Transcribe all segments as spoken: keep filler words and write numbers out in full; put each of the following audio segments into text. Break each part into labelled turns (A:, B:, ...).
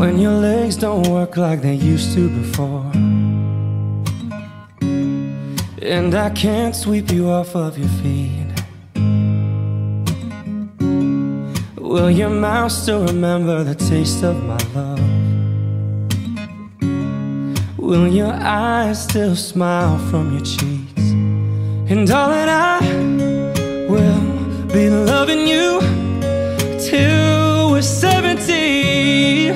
A: when your legs don't work like they used to before, and I can't sweep you off of your feet. Will your mouth still remember the taste of my love? Will your eyes still smile from your cheeks? And darling, I will be loving you till we're seventy.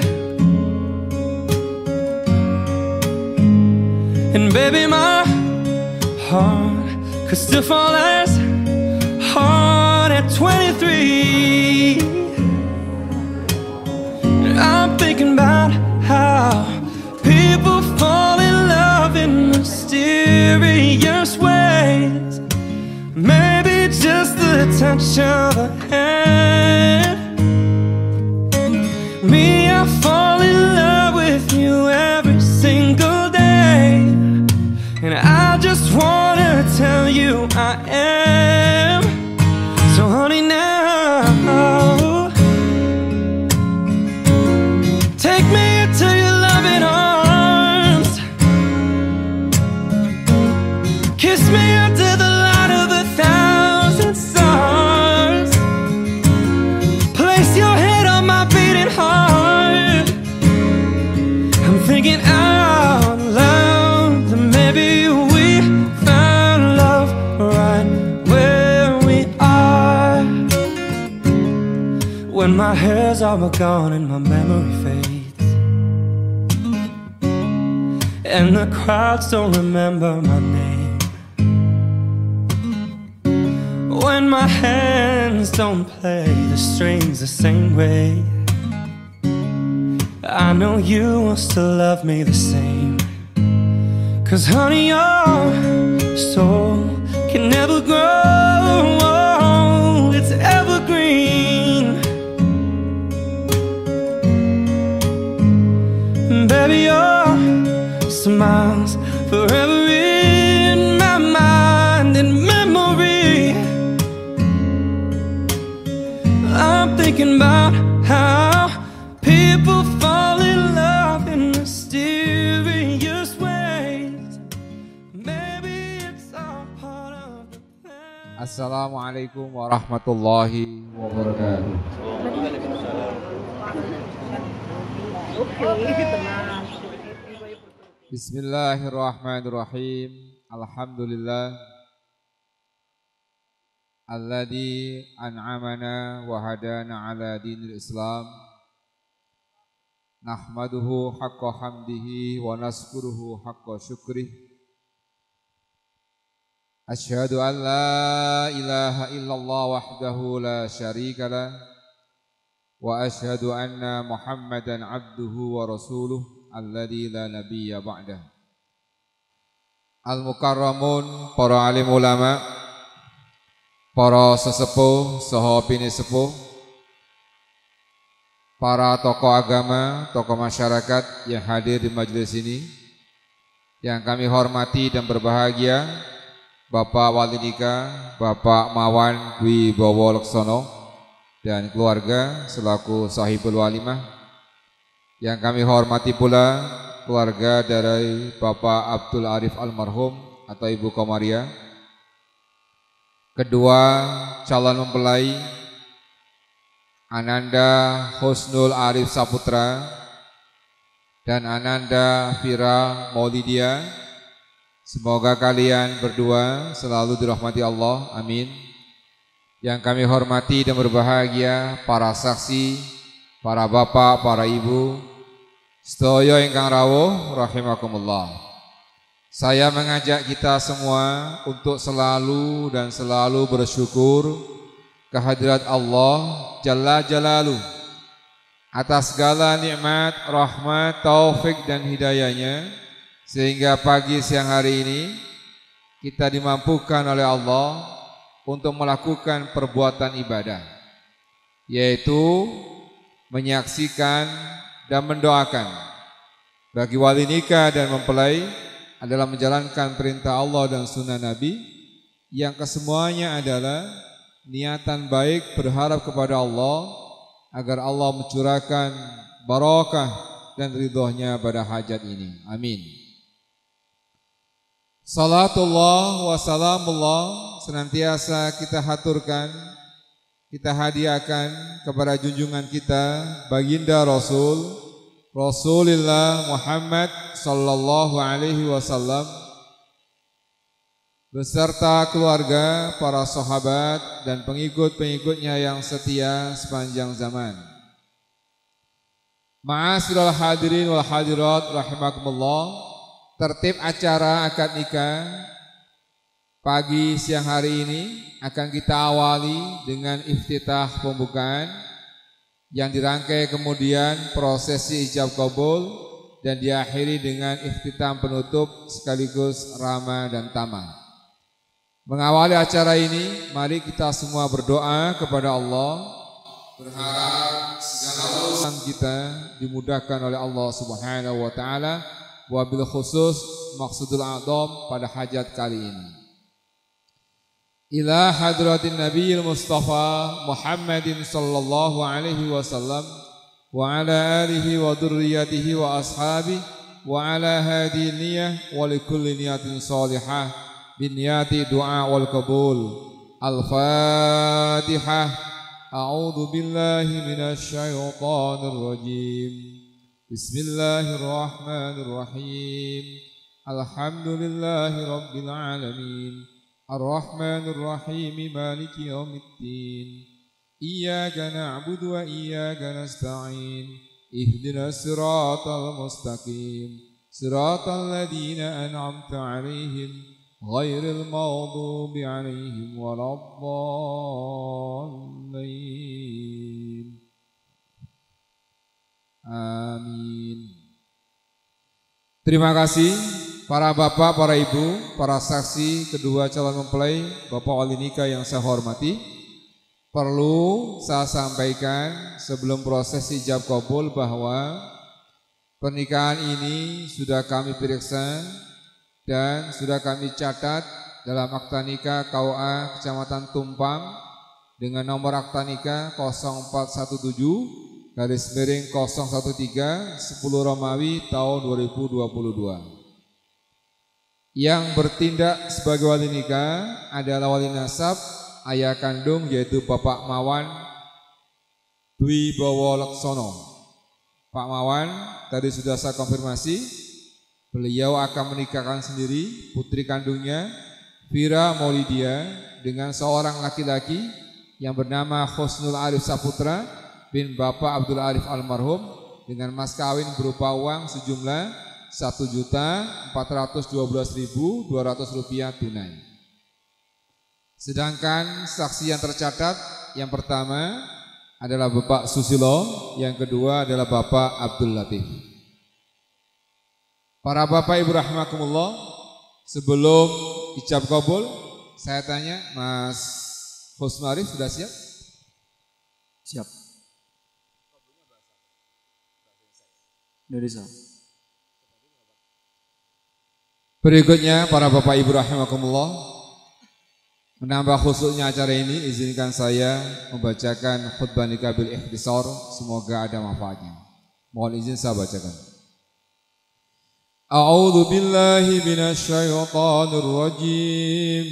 A: And baby, my heart could still fall as hard at twenty-three. And I'm thinking about how people fall in love in mysterious ways. Maybe just the touch of a hand. Me, I fall in love with you every single day, and I just wanna tell you I am. So honey, now take me into your loving arms. Kiss me under the light of a thousand stars. Place your head on my beating heart. I'm thinking out loud that maybe we found love right where we are. When my hair's all but gone and my memory fades, and the crowds don't remember my name, when my hands don't play the strings the same way, I know you will still love me the same. Cause honey, your soul can never grow old. It's evergreen. Baby, your smile's forever in my mind and memory. I'm thinking about how people fall in love in mysterious ways. Maybe it's all part of the plan.
B: Assalamualaikum warahmatullahi wabarakatuh. Bismillahirrahmanirrahim. Alhamdulillah alladzi an'amana wa hadana ala dinil Islam. Nahmaduhu haqqa hamdihi wa naskuruhu haqqa syukrih. Asyhadu an la ilaha illallah wahdahu la syarika lah, wa asyhadu anna Muhammadan abduhu wa rasuluh alladzi la nabiyya ba'dah. Al-mukarramun, para alim ulama, para sesepuh, saha pini sepuh, para tokoh agama, tokoh masyarakat yang hadir di majelis ini, yang kami hormati dan berbahagia, Bapak Wali Nikah, Bapak Mawan Dwi Bowo Leksono dan keluarga selaku sahibul walimah. Yang kami hormati pula keluarga dari Bapak Abdul Arif almarhum atau Ibu Komaria, kedua calon mempelai Ananda Husnul Arif Saputra dan Ananda Fira Maulidia. Semoga kalian berdua selalu dirahmati Allah, amin. Yang kami hormati dan berbahagia para saksi, para bapak, para ibu, sedaya ingkang rawuh rahimakumullah. Saya mengajak kita semua untuk selalu dan selalu bersyukur kehadirat Allah Jalla Jalaluh atas segala nikmat, rahmat, taufik dan hidayahnya, sehingga pagi siang hari ini kita dimampukan oleh Allah untuk melakukan perbuatan ibadah, yaitu menyaksikan dan mendoakan bagi wali nikah dan mempelai adalah menjalankan perintah Allah dan sunnah Nabi, yang kesemuanya adalah niatan baik berharap kepada Allah agar Allah mencurahkan barakah dan ridhonya pada hajat ini. Amin. Salatullah wa salamullah senantiasa kita haturkan, kita hadiahkan kepada junjungan kita baginda Rasul Rasulullah Muhammad sallallahu alaihi wasallam beserta keluarga, para sahabat dan pengikut-pengikutnya yang setia sepanjang zaman. Ma'asyiral hadirin wal hadirat rahimakumullah, tertib acara akad nikah pagi siang hari ini akan kita awali dengan iftitah pembukaan yang dirangkai kemudian prosesi ijab qabul dan diakhiri dengan iftitah penutup sekaligus ramah dan tamah. Mengawali acara ini, mari kita semua berdoa kepada Allah, berharap segala urusan kita dimudahkan oleh Allah Subhanahu wa taala, wabil khusus maksudul a'dham pada hajat kali ini. Ila hadratin Nabiyil Mustafa Muhammadin sallallahu alaihi wasallam wa ala alihi wa dzurriyyatihi wa ashabihi wa ala hadhihi niyyah wa likulli niyatin salihah binniyati du'a wal qabul. Al-Fatihah. A'udzu billahi minasy syaithanir rajim. Bismillahirrahmanirrahim. Alhamdulillahi rabbil alamin. Ar-Rahmanir Rahim. Maliki yaumiddin. Iyyaka na'budu wa iyyaka nasta'in. Ihdinas siratal mustaqim. Siratal ladzina an'amta 'alaihim ghairil maghdubi 'alaihim waladdallin. Amin. Terima kasih para bapak, para ibu, para saksi kedua calon mempelai, Bapak wali nikah yang saya hormati. Perlu saya sampaikan sebelum proses ijab qabul bahwa pernikahan ini sudah kami periksa dan sudah kami catat dalam akta nikah K U A Kecamatan Tumpang dengan nomor akta nikah nol empat satu tujuh garis miring nol satu tiga sepuluh Romawi tahun dua ribu dua puluh dua. Yang bertindak sebagai wali nikah adalah wali nasab ayah kandung yaitu Bapak Mawan Dwi Bowo Laksono. Pak Mawan tadi sudah saya konfirmasi, beliau akan menikahkan sendiri putri kandungnya Vira Maulidia dengan seorang laki-laki yang bernama Husnul Arif Saputra bin Bapak Abdul Arif almarhum dengan mas kawin berupa uang sejumlah satu juta empat ratus dua belas ribu dua ratus rupiah tunai. Sedangkan saksi yang tercatat yang pertama adalah Bapak Susilo, yang kedua adalah Bapak Abdul Latif. Para bapak ibu rahimakumullah, sebelum ijab qabul saya tanya, Mas Husnul Arif sudah siap?
C: Siap. Indonesia.
B: Berikutnya para bapak ibu rahimakumullah, menambah khususnya acara ini, izinkan saya membacakan khutbah nikah bil ikhtisar, semoga ada manfaatnya. Mohon izin saya bacakan. A'udzu billahi minasy syaithanir rajim.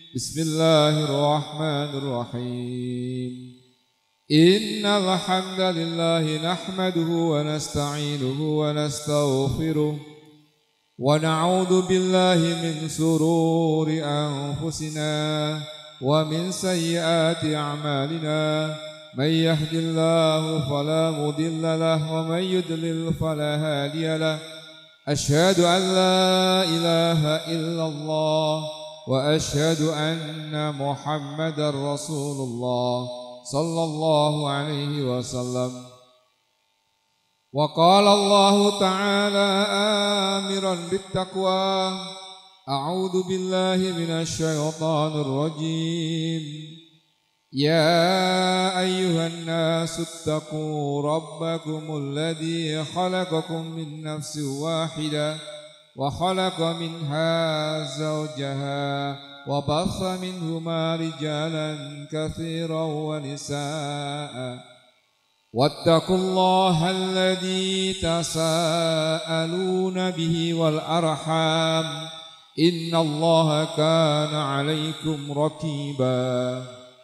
B: Bismillahirrahmanirrahim. Innal hamdalillahi nahmaduhu wa nasta'inuhu wa nastaghfiruh wa na'udzu billahi min sururi anfusina wa min sayyiati a'malina. May yahdihillahu fala mudilla lahu wa may yudlil fala hadiya lahu. Asyhadu an la ilaha illallah wa asyhadu anna Muhammadar Rasulullah sallallahu alaihi wasallam. Wa qala Allah ta'ala amiran bittaqwa. A'udzu billahi minasy syaithanir rajim. Ya ayyuhan nasu ittaqu rabbakumul ladzi khalaqakum min nafsin wahidah wa khalaqa minha zawjaha wa batha minhuma rijalan katsiran wa nisaa. Wa qala Allah ta'ala amiran bittaqwa. A'udzu billahi minasy syaithanir rajim. Ya ayyuhan nasu ittaqu rabbakumul ladzi khalaqakum min nafsin wahidah wa khalaqa minha zawjaha wa batha minhuma rijalan katsiran wa nisaa. Wa qala Allah ta'ala amiran bittaqwa. A'udzu billahi minasy syaithanir rajim. Ya ayyuhan nasu ittaqu rabbakumul ladzi khalaqakum min nafsin wahidah wa khalaqa minha zawjaha wa batha minhuma rijalan katsiran wa nisaa. واتقوا الله الذي تساءلون به والأرحام إن الله كان عليكم رقيبا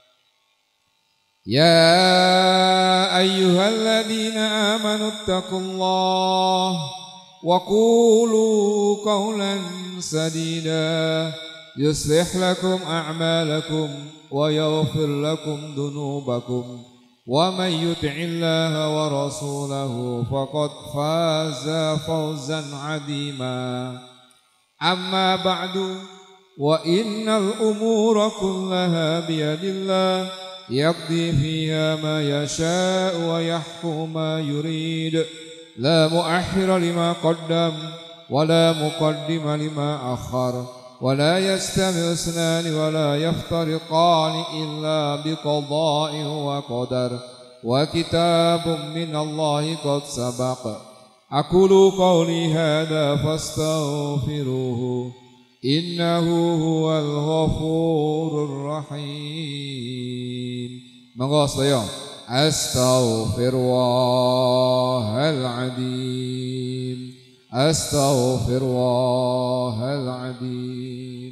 B: يا أيها الذين آمنوا اتقوا الله وقولوا قولا سديدا يصلح لكم أعمالكم ويغفر لكم ذنوبكم ومن يطع الله ورسوله فقد فاز فوزا عظيما أما بعد وإن الأمور كلها بيد الله يقضي فيها ما يشاء ويحكم ما يريد لا مؤخر لما قدم ولا مقدم لما أخر ولا يستوي اثنان ولا يفترقان إلا بقضاء وقدر وكتاب من الله قد سبق أقول قولي هذا فاستغفروه إنه هو الغفور الرحيم. Monggo sedaya astaghfirullahaladzim astaghfirullahaladzim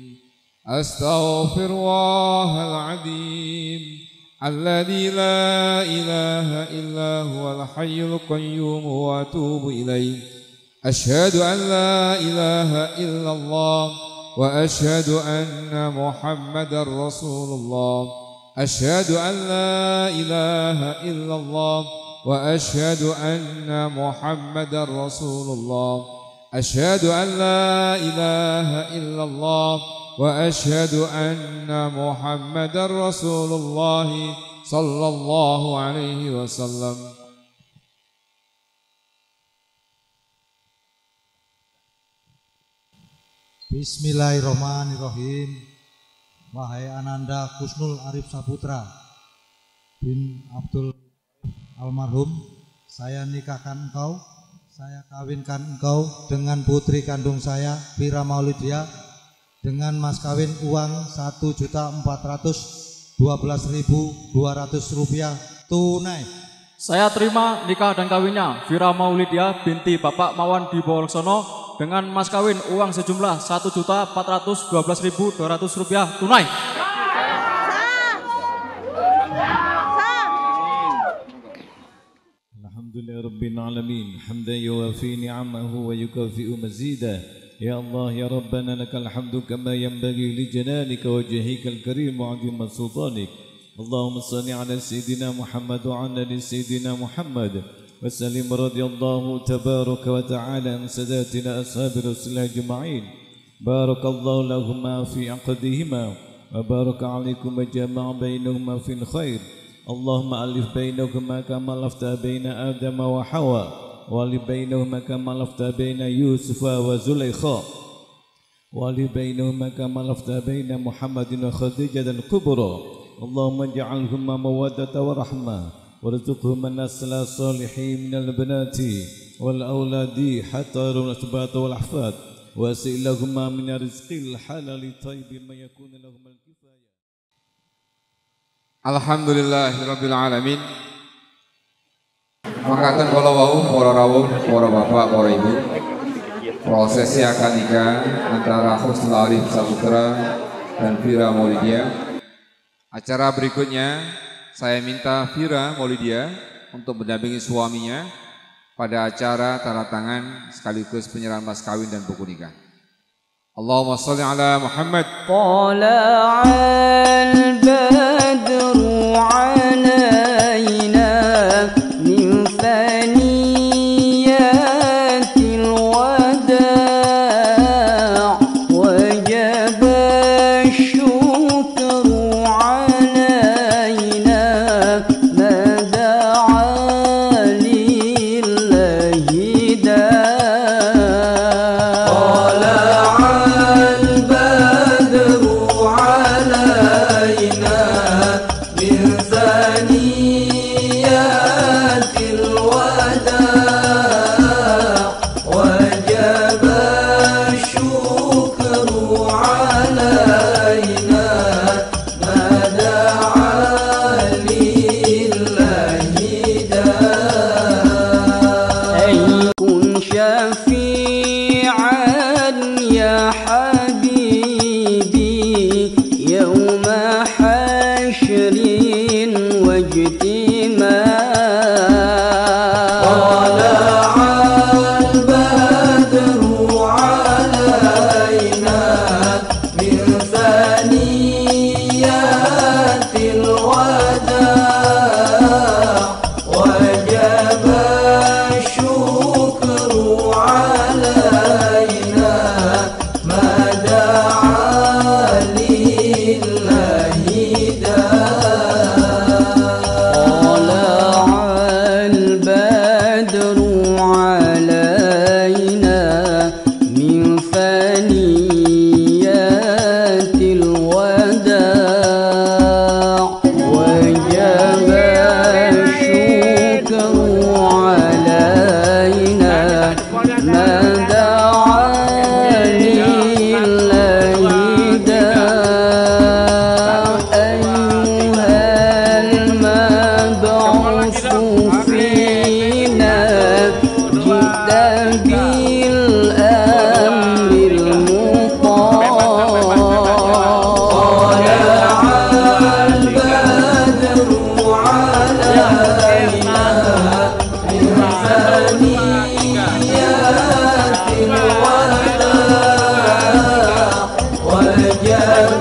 B: astaghfirullahaladzim alladzi la ilaha illa huwal hayyul qayyum wa atubu ilaih asyhadu an la ilaha illallah وأشهد أن محمدا رسول الله أشهد أن لا إله إلا الله وأشهد أن محمدا رسول الله أشهد أن لا إله إلا الله وأشهد أن محمدا رسول الله صلى الله عليه وسلم.
D: Bismillahirrahmanirrahim. Wahai Ananda Kusnul Arif Saputra bin Abdul almarhum, saya nikahkan engkau, saya kawinkan engkau dengan putri kandung saya Fira Maulidia dengan mas kawin uang satu juta empat ratus dua belas ribu dua ratus rupiah tunai.
C: Saya terima nikah dan kawinnya Fira Maulidia binti Bapak Mawan di Bolsono dengan mas kawin uang sejumlah satu juta empat ratus dua belas ribu dua ratus rupiah tunai.
E: Alhamdulillah Rabbil Alamin hamdan yuwafi ni'amahu wa yukafi'u mazida. Ya Allah ya Rabbana lakal hamdu kama yanbaghi li jalalika wa wajhikal karim wa 'azim sultanik. Allahumma salli ala sayyidina Muhammad wa ala ali sayyidina Muhammad. وسلم رضي الله تبارك وتعالى عن ساداتنا أصحاب رسول الله أجمعين. بارك الله لهما في عقدهما وبارك عليكم وجمع بينهما في الخير. اللهم ألف بينهما كما ألفت بين آدم وحواء وألف بينهما كما ألفت بين يوسف وزليخا وألف بينهما كما ألفت بين محمد وخديجة الكبرى. اللهم اجعلهما مودة ورحمة ورزقهم النسل الصالحين من البنات والأولاد حتى يرون الأتباع والأحفاد واسع لهما من الرزق الحلال الطيب ما يكون لهما الكفاية.
B: Alhamdulillahirabbil alamin. Makaten kula wau para rawuh, para bapak, para ibu. Prosesi akad nikah antara Kusnul Arif Saputra dan Fira Maulidia. Acara berikutnya saya minta Fira Maulidia untuk mendampingi suaminya pada acara tanda tangan sekaligus penyerahan mas kawin dan buku nikah. Allahumma sholli ala Muhammad.
F: Tala'al badru alaina min thaniyatil wada' wajaba syukru alaina mada'a lillahi da'
A: Da
F: البدر علينا من ثنيات الوداع وجب الشكر علينا ما دعا لله داع أيها المبعوث فينا جئت بالأمر المطاع طلع البدر علينا من ثنيات الوداع وجب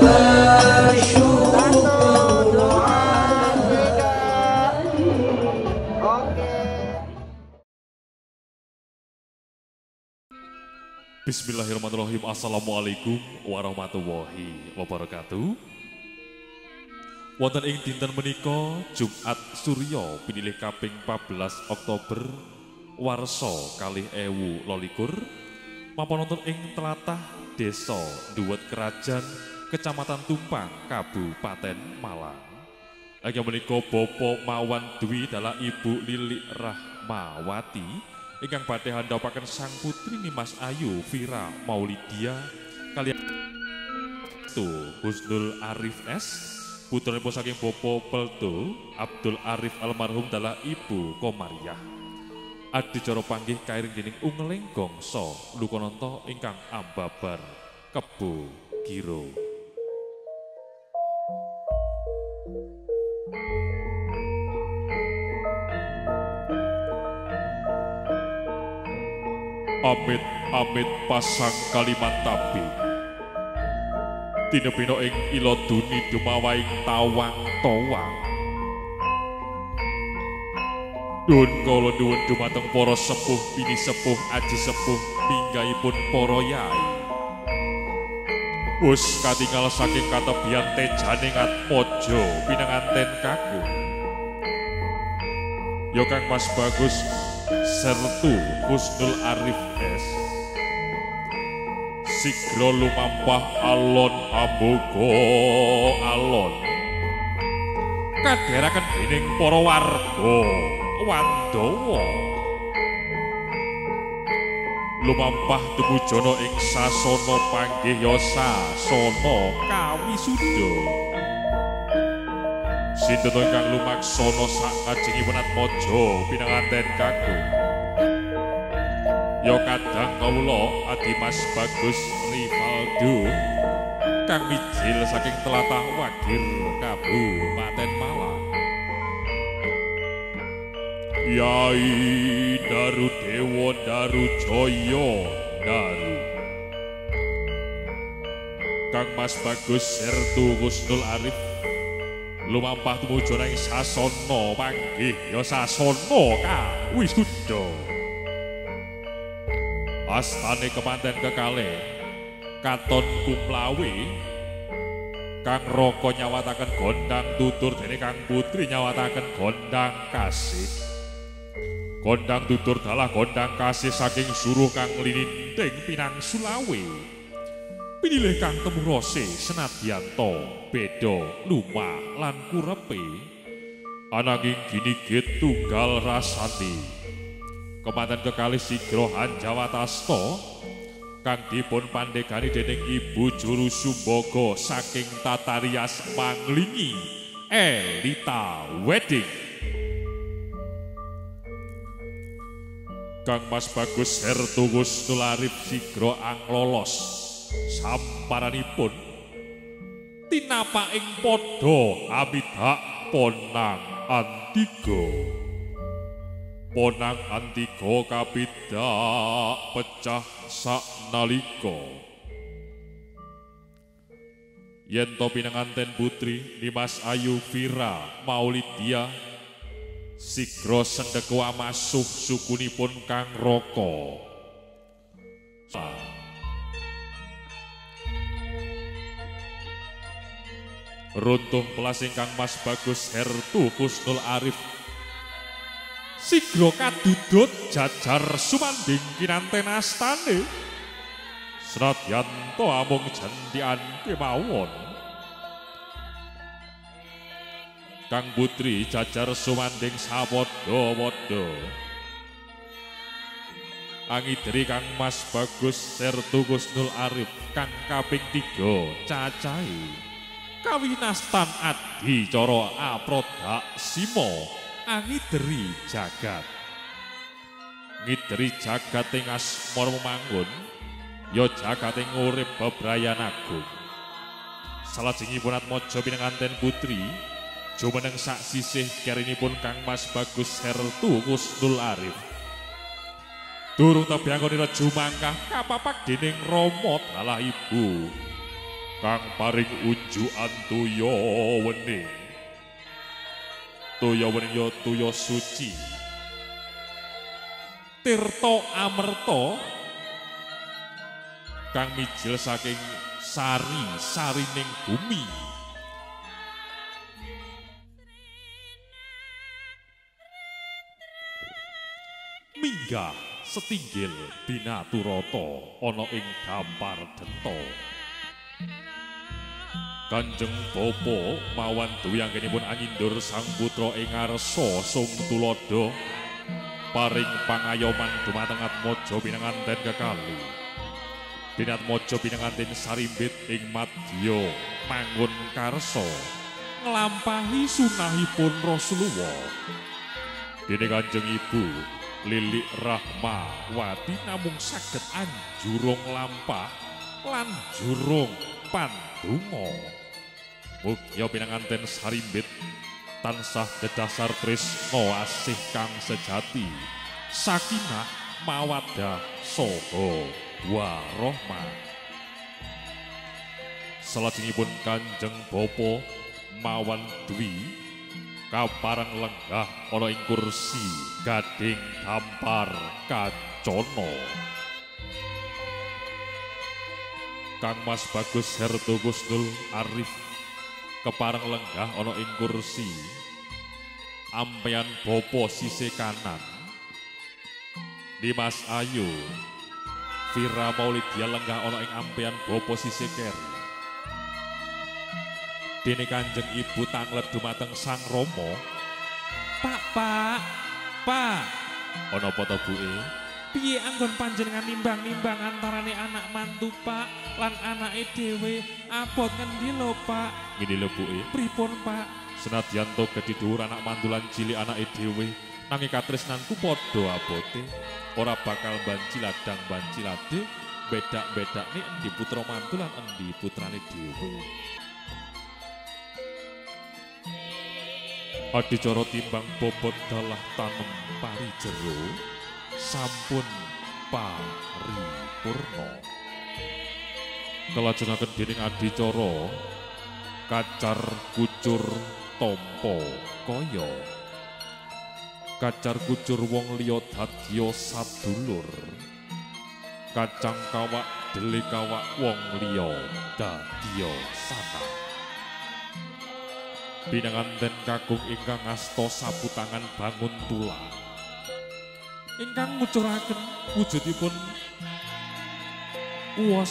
F: الشكر
G: Bismillahirrahmanirrahim. Assalamualaikum warahmatullahi wabarakatuh. Wonten ing dinten menika Jumat Surya pinilih kaping empat belas Oktober warsa kalih ewu lolikur mampun wonten ing tlatah Desa Duwet Krajan Kecamatan Tumpang Kabupaten Malang. Lagi menika Bapak Mawan Dwi dalah Ibu Lilik Rahmawati ingkang badhe handhapaken sang putri Nimas Ayu Vira Maulidia kaliyan tu Husnul Arif S putranipun saking Bapak Pelto Abdul Arif almarhum dalah Ibu Komariah. Adicara panggih kairing dening Ungeling Gongso Lukononto ingkang ambabar Kebo Giro. Amit-amit pasang Kalimantabi tinepino ing ila duni dumawaing tawang towang Dun kala nuwun dumateng para sepuh bini sepuh aji sepuh pinggahipun para yai wus katingal saking katebian tejaning atmojo pinanganten kakung ya Kang Mas Bagus sertu Husnul Arif S sigro lumampah alon ambogo alon kadheraken dening para warga Wandawa lumampah tumujono ing sasana panggih ya sasana kawisuda sinten ingkang lumaksana sakajengipun atmaja pinanganten kakung ya kadang kawula Adi Mas Bagus Rivaldo kang mijil saking tlatah Wagir Kabupaten Malang Yai Daru Dewa Daru Jaya Daru Kang Mas Bagus Sertu Husnul Arif lumampah tumuju ing sasana panggih ya sasana kawisuda astane kemanten kekalih katon kumlawe Kang Raka nyawataken gondang tutur dene Kang Putri nyawataken gondang kasih gondang tutur dalah gondang kasih saking suruh Kang Lininting Pinang Sulawe pinilih Kang Temurose senadyanto beda lumah lan kurepe ananging ginigit tunggal rasani kemanten kekalih sigra Hanjawatasta kang dipun pandegani dening Ibu Juru Sumbaga saking Tatarias Manglingi Elita Wedding Kang Mas Bagus Sertu Husnul Arif sigra anglolos samparanipun tinapa ing padha amidak ponang antiga ponang antiga kapidak pecah saknalika yen to pinanganten putri Nimas Ayu Vira Maulidia sigra sendhek wamasuh sukunipun Kang Raka runtuh pelas ingkang Mas Bagus Hertu Husnul Arif sigra kadudut jajar sumanding kinanten astane senadyan to amung jantian kemawon Kang putri jajar sumanding sawadha-wadha angidri Kang Mas Bagus sertu Kusnul Arif kang kaping tiga cacahe kawinastan adi cara aprodak simo angidri jagat ngidri jagat ing asmara manggon ya jagat ing urip bebrayan agung salajengipun atmaja pinanganten putri jumeneng sak sisih kerinipun Kang Mas Bagus sertu Kusnul Arif durung tebiangonira jumangkah kapapak dening Rama dalah ibu kang paring unjukan tuya wening tuya wening ya tuya suci tirta amerta kang mijil saking sari sarining bumi minggah setinggil binaturata ana ing dampar denta Kanjeng Bapa mawan duwi anggenipun angindur sang putra ing ngarsa sung tulodo paring pangayoman dumateng atmaja pinanganten kekalih Dinatmaja pinanganten sarimbit ing madya mangun karsa nglampahi sunahipun Rasulullah dene Kanjeng Ibu Lilik Rahmawati namung saged anjurung lampah lan jurung pandonga. Mugia pinanganten sarimbit tansah dedasar tresna asih kang sejati, sakinah mawaddah saha warahmah. Salajengipun Kanjeng Bapa mawan Dwi kaparang lenggah ana ing kursi gading dampar kacana. Kang Mas Bagus Sertu Kusnul Arif keparang lenggah ana ing kursi ampeyan bapa sisih kanan. Dimas Ayu Vira Maulidia lenggah ana ing ampeyan bapa sisih keri. Dene Kanjeng Ibu tanglet dumateng Sang Rama. Pak, Pak, Pak. Ana apa to, Buke? Piye anggon panjenengan nimbang-nimbang antarane anak mantu, Pak, lan anake dhewe? Abot ngendi lho, Pak? Ngene lho, Buke. Pripun, Pak? Senadyan to gedhe dhuwur anak mantu lan cilik anake dhewe, nanging katresnanku padha abote. Ora bakal banci ladang banci lade, bedak-bedakne endi putra mantu lan endi putrane dhewe. Adicara timbang bobot dalah tanem pari jero sampun paripurna. Kelajengaken dening adicara kacar kucur tampa kaya kacar kucur wong liya dadya sadulur kacang kawak dele kawak wong liya dadya sanang. Pinanganten kakung ingkang asta saputangan bangun tulang ingkang ngucuraken wujudipun uwas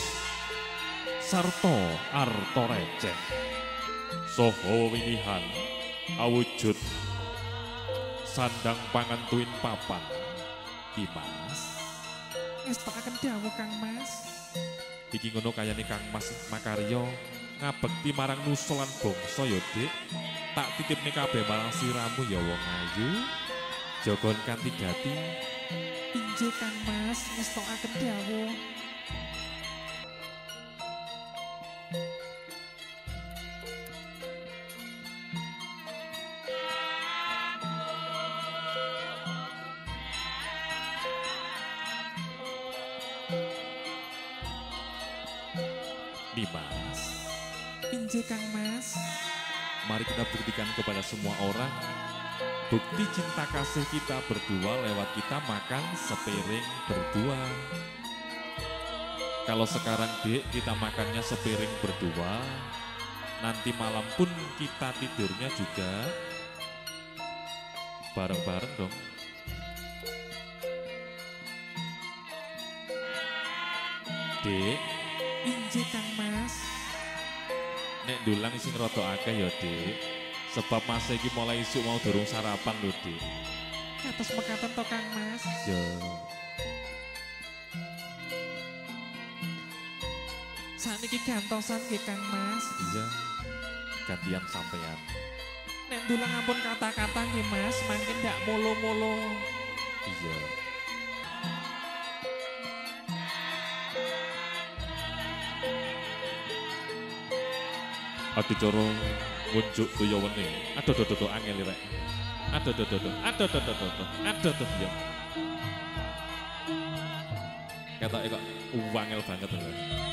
G: sarta arta receh saha winihan awujud sandang pangan tuwin papan. Dimas ngestakaken dawuh Kang Mas. Iki ngono kayane Kang Mas makarya ngabekti marang nusa lan bangsa ya, Dik. Tak titipne kabeh marang siramu ya wong ayu. Jagon kanthi gati. Injih Kang Mas, ngestokaken dawuh. Dimas. Injih Kang Mas. Mari kita buktikan kepada semua orang bukti cinta kasih kita berdua lewat kita makan sepiring berdua. Kalau sekarang Dek kita makannya sepiring berdua, nanti malam pun kita tidurnya juga Bareng-bareng dong. Dek, injek Kang Mas. Nek dulang sing rada akeh ya, Dik. Sebab Mas iki mulai isuk mau durung sarapan lho, Dik. Kados mekaten to Kang Mas. Ya. Saniki gantosan nggih Kang Mas. Iya. Gantian sampean. Nek dulang ampun kata-kata nggih Mas, mangke ndak molo-molo. Iya. Adicara ngunjuk toya wening. Aduh aduh aduh angel rek. Aduh aduh aduh. Aduh aduh aduh aduh. Aduh aduh ya. Ketoke kok wangel banget lho.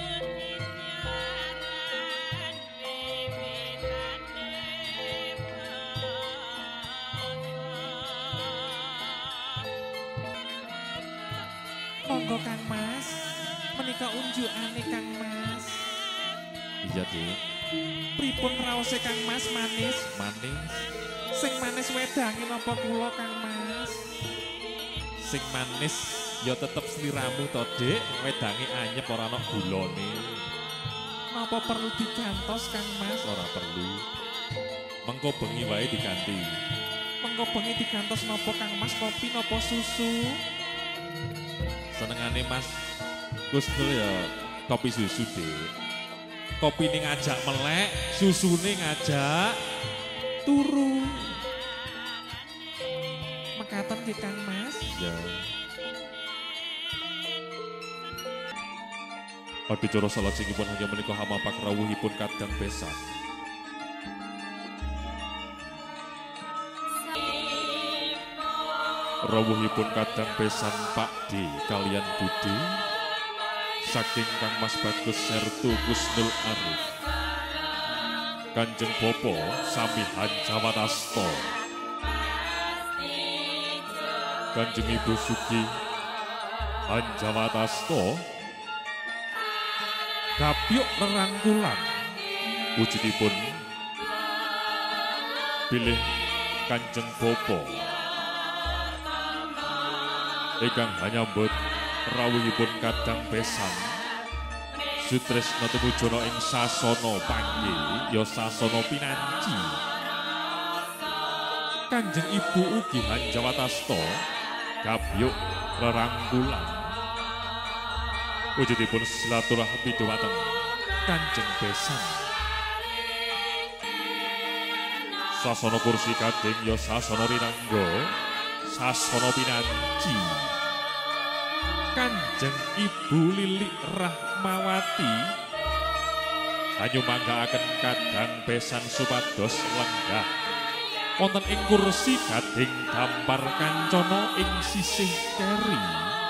G: Monggo Kang Mas. Menika unjukane Kang Mas. Iya, Dik. Pripun raose Kang Mas manis? Manis. Sing manis wedange napa kula Kang Mas? Sing manis ya tetep sliramu to, Dik. Wedange anyep ora ana gulane. Napa perlu digantos Kang Mas? Ora perlu. Mengko bengi wae diganti. Mengko bengi digantos napa Kang Mas, kopi napa susu? Senengane Mas Gusnul ya kopi susu, Dik. Kopi ini ngajak melek, susu ini ngajak turu. Mekaten ki Kang Mas. Ya. Adicara salajengipun hanya menika hamapak rawuhipun kadang besan. Rawuhipun kadang besan Pak D kalian Budi. Saking Kang Mas Bagus Sertu Gusnul Arif, Kanjeng Bopo Samihan Jawatasto, Kanjeng Ibu Sugi Hanjawatasto, Gapyuk rerangkulan wujudipun bilih Kanjeng Bopo ingkang hanyambut rawuhipun kadang besan Sutresna tumujono ing sasana panggih ya sasana pinanci. Kanjeng Ibu ugi Hanjawatasta gapyuk rerangkulan wujudipun silaturahmi dhumateng Kanjeng besan. Sasana kursi kading ya sasana rinangga sasana pinanci. Kanjeng Ibu Lilik Rahmawati hanyu manggaaken kadang besan supados lenggah wonten ing kursi gading dampar kancana ing sisih keri.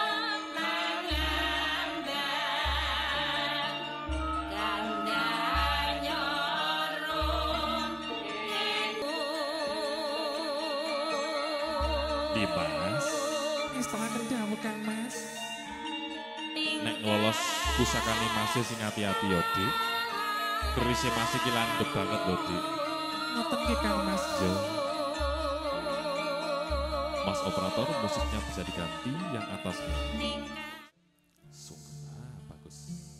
G: Dimas, istirahat dawuh Kang Mas. Nek ngelolos pusakane masih sing hati-hati ya, Dik. Kerise masih ki landhep banget lho, Dik. Ngoten nggih Kang Mas. Ya. Mas operator, musiknya bisa diganti yang atasnya. Sungguh bagus.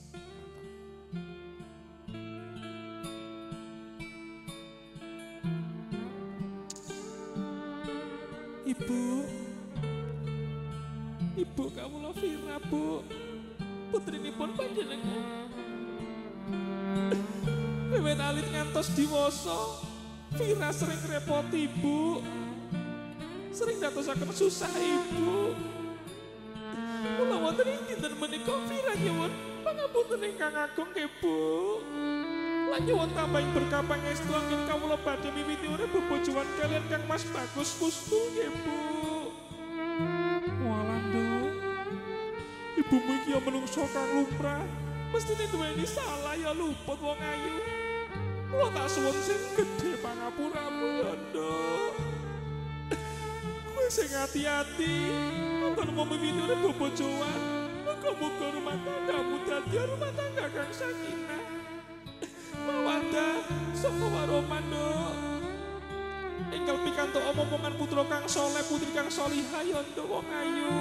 G: Mantap. Ibu. Ibu kamu lo Vira, Bu. Putrinipun panjenengan. Wiwit alit ngantos diwasa, Vira sering repoti Ibu. Sering dadosaken susah Ibu. Kula wonten ing dinten menika Vira nyuwun pangapunten ingkang agung nggih, Bu. Lan nyuwun tambahin berkah pangestu anggen kawula badhe miwiti urip bebojoan kalian Kang Mas Bagus Gusnul nggih, Bu. Walando. Ibumu iki ya menungso kang lumrah, mestine duweni salah ya luput wong ayu. Kula tak suwun sing gedhe pangapuramu ya, Nduk. Kowe sing ati-ati, anggon mau miwiti urip bobojoan. Muga-muga rumah tanggamu dadi rumah tangga kang sakinah. Mawaddah saka warahmah, Nduk. enggal pikantuk omongan putra kang soleh putri kang solihah ya nduk wong ayu.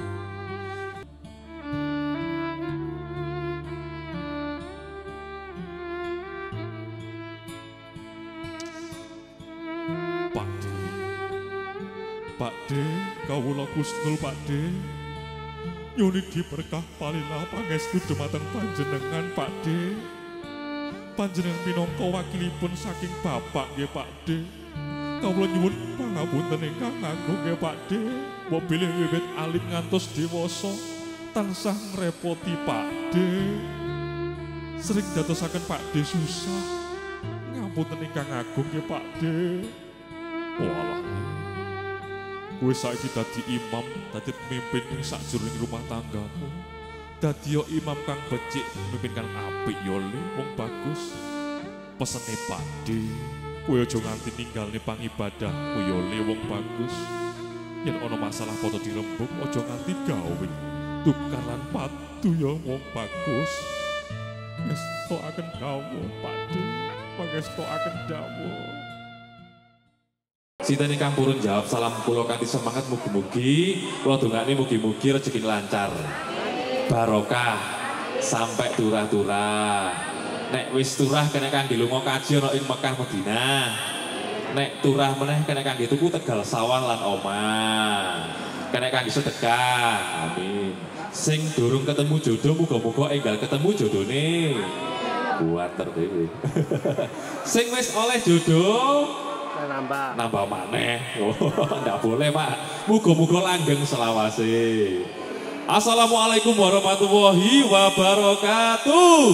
G: Pakde, Pakde, kawula Gusnul Pakde, nyuwun diberkah palilah pangestu dumateng panjenengan Pakde. Panjenengan minangka wakilipun saking Bapak nggih Pakde. Kawula nyuwun pangapunten ingkang agung nggih Pakde. Mobilih wiwit alit ngantos dewasa tansah ngrepoti Pakde. Sering dadosaken Pakde susah. Ngapunten ingkang agung nggih Pakde. Walah. Kowe saiki dadi imam, dadi pemimpin ing sakjroning rumah tanggamu. Dadi yo imam kang becik, pemimpin kang apik yo le, wong bagus. Pesene Pakde, kowe aja nganti ninggalne pangibadahmu yo le, wong bagus. Yen ana masalah padha dirembug, aja nganti gawe. Tukaran padu yo wong bagus. Ngestokaken dawuh Pakde, pangestokaken dawuh.
H: Sinten ingkang purun jawab salam kula kanthi semangat mugi-mugi kula dongakne mugi-mugi rezeki lancar. Barokah sampai turah-turah. Nek wis turah kena kangge lunga kaji ana ing Mekah Madinah. Nek turah meneh kena kangge tuku Tegal Sawah lan omah. Kena kangge sedekah. Amin. Sing durung ketemu jodoh muga-muga enggal ketemu jodone. Kuwater dhewe. Sing wis oleh jodoh nambah nambah maneh. Oh, ndak boleh Pak. Muga-muga langgeng selawase. Assalamualaikum warahmatullahi wabarakatuh.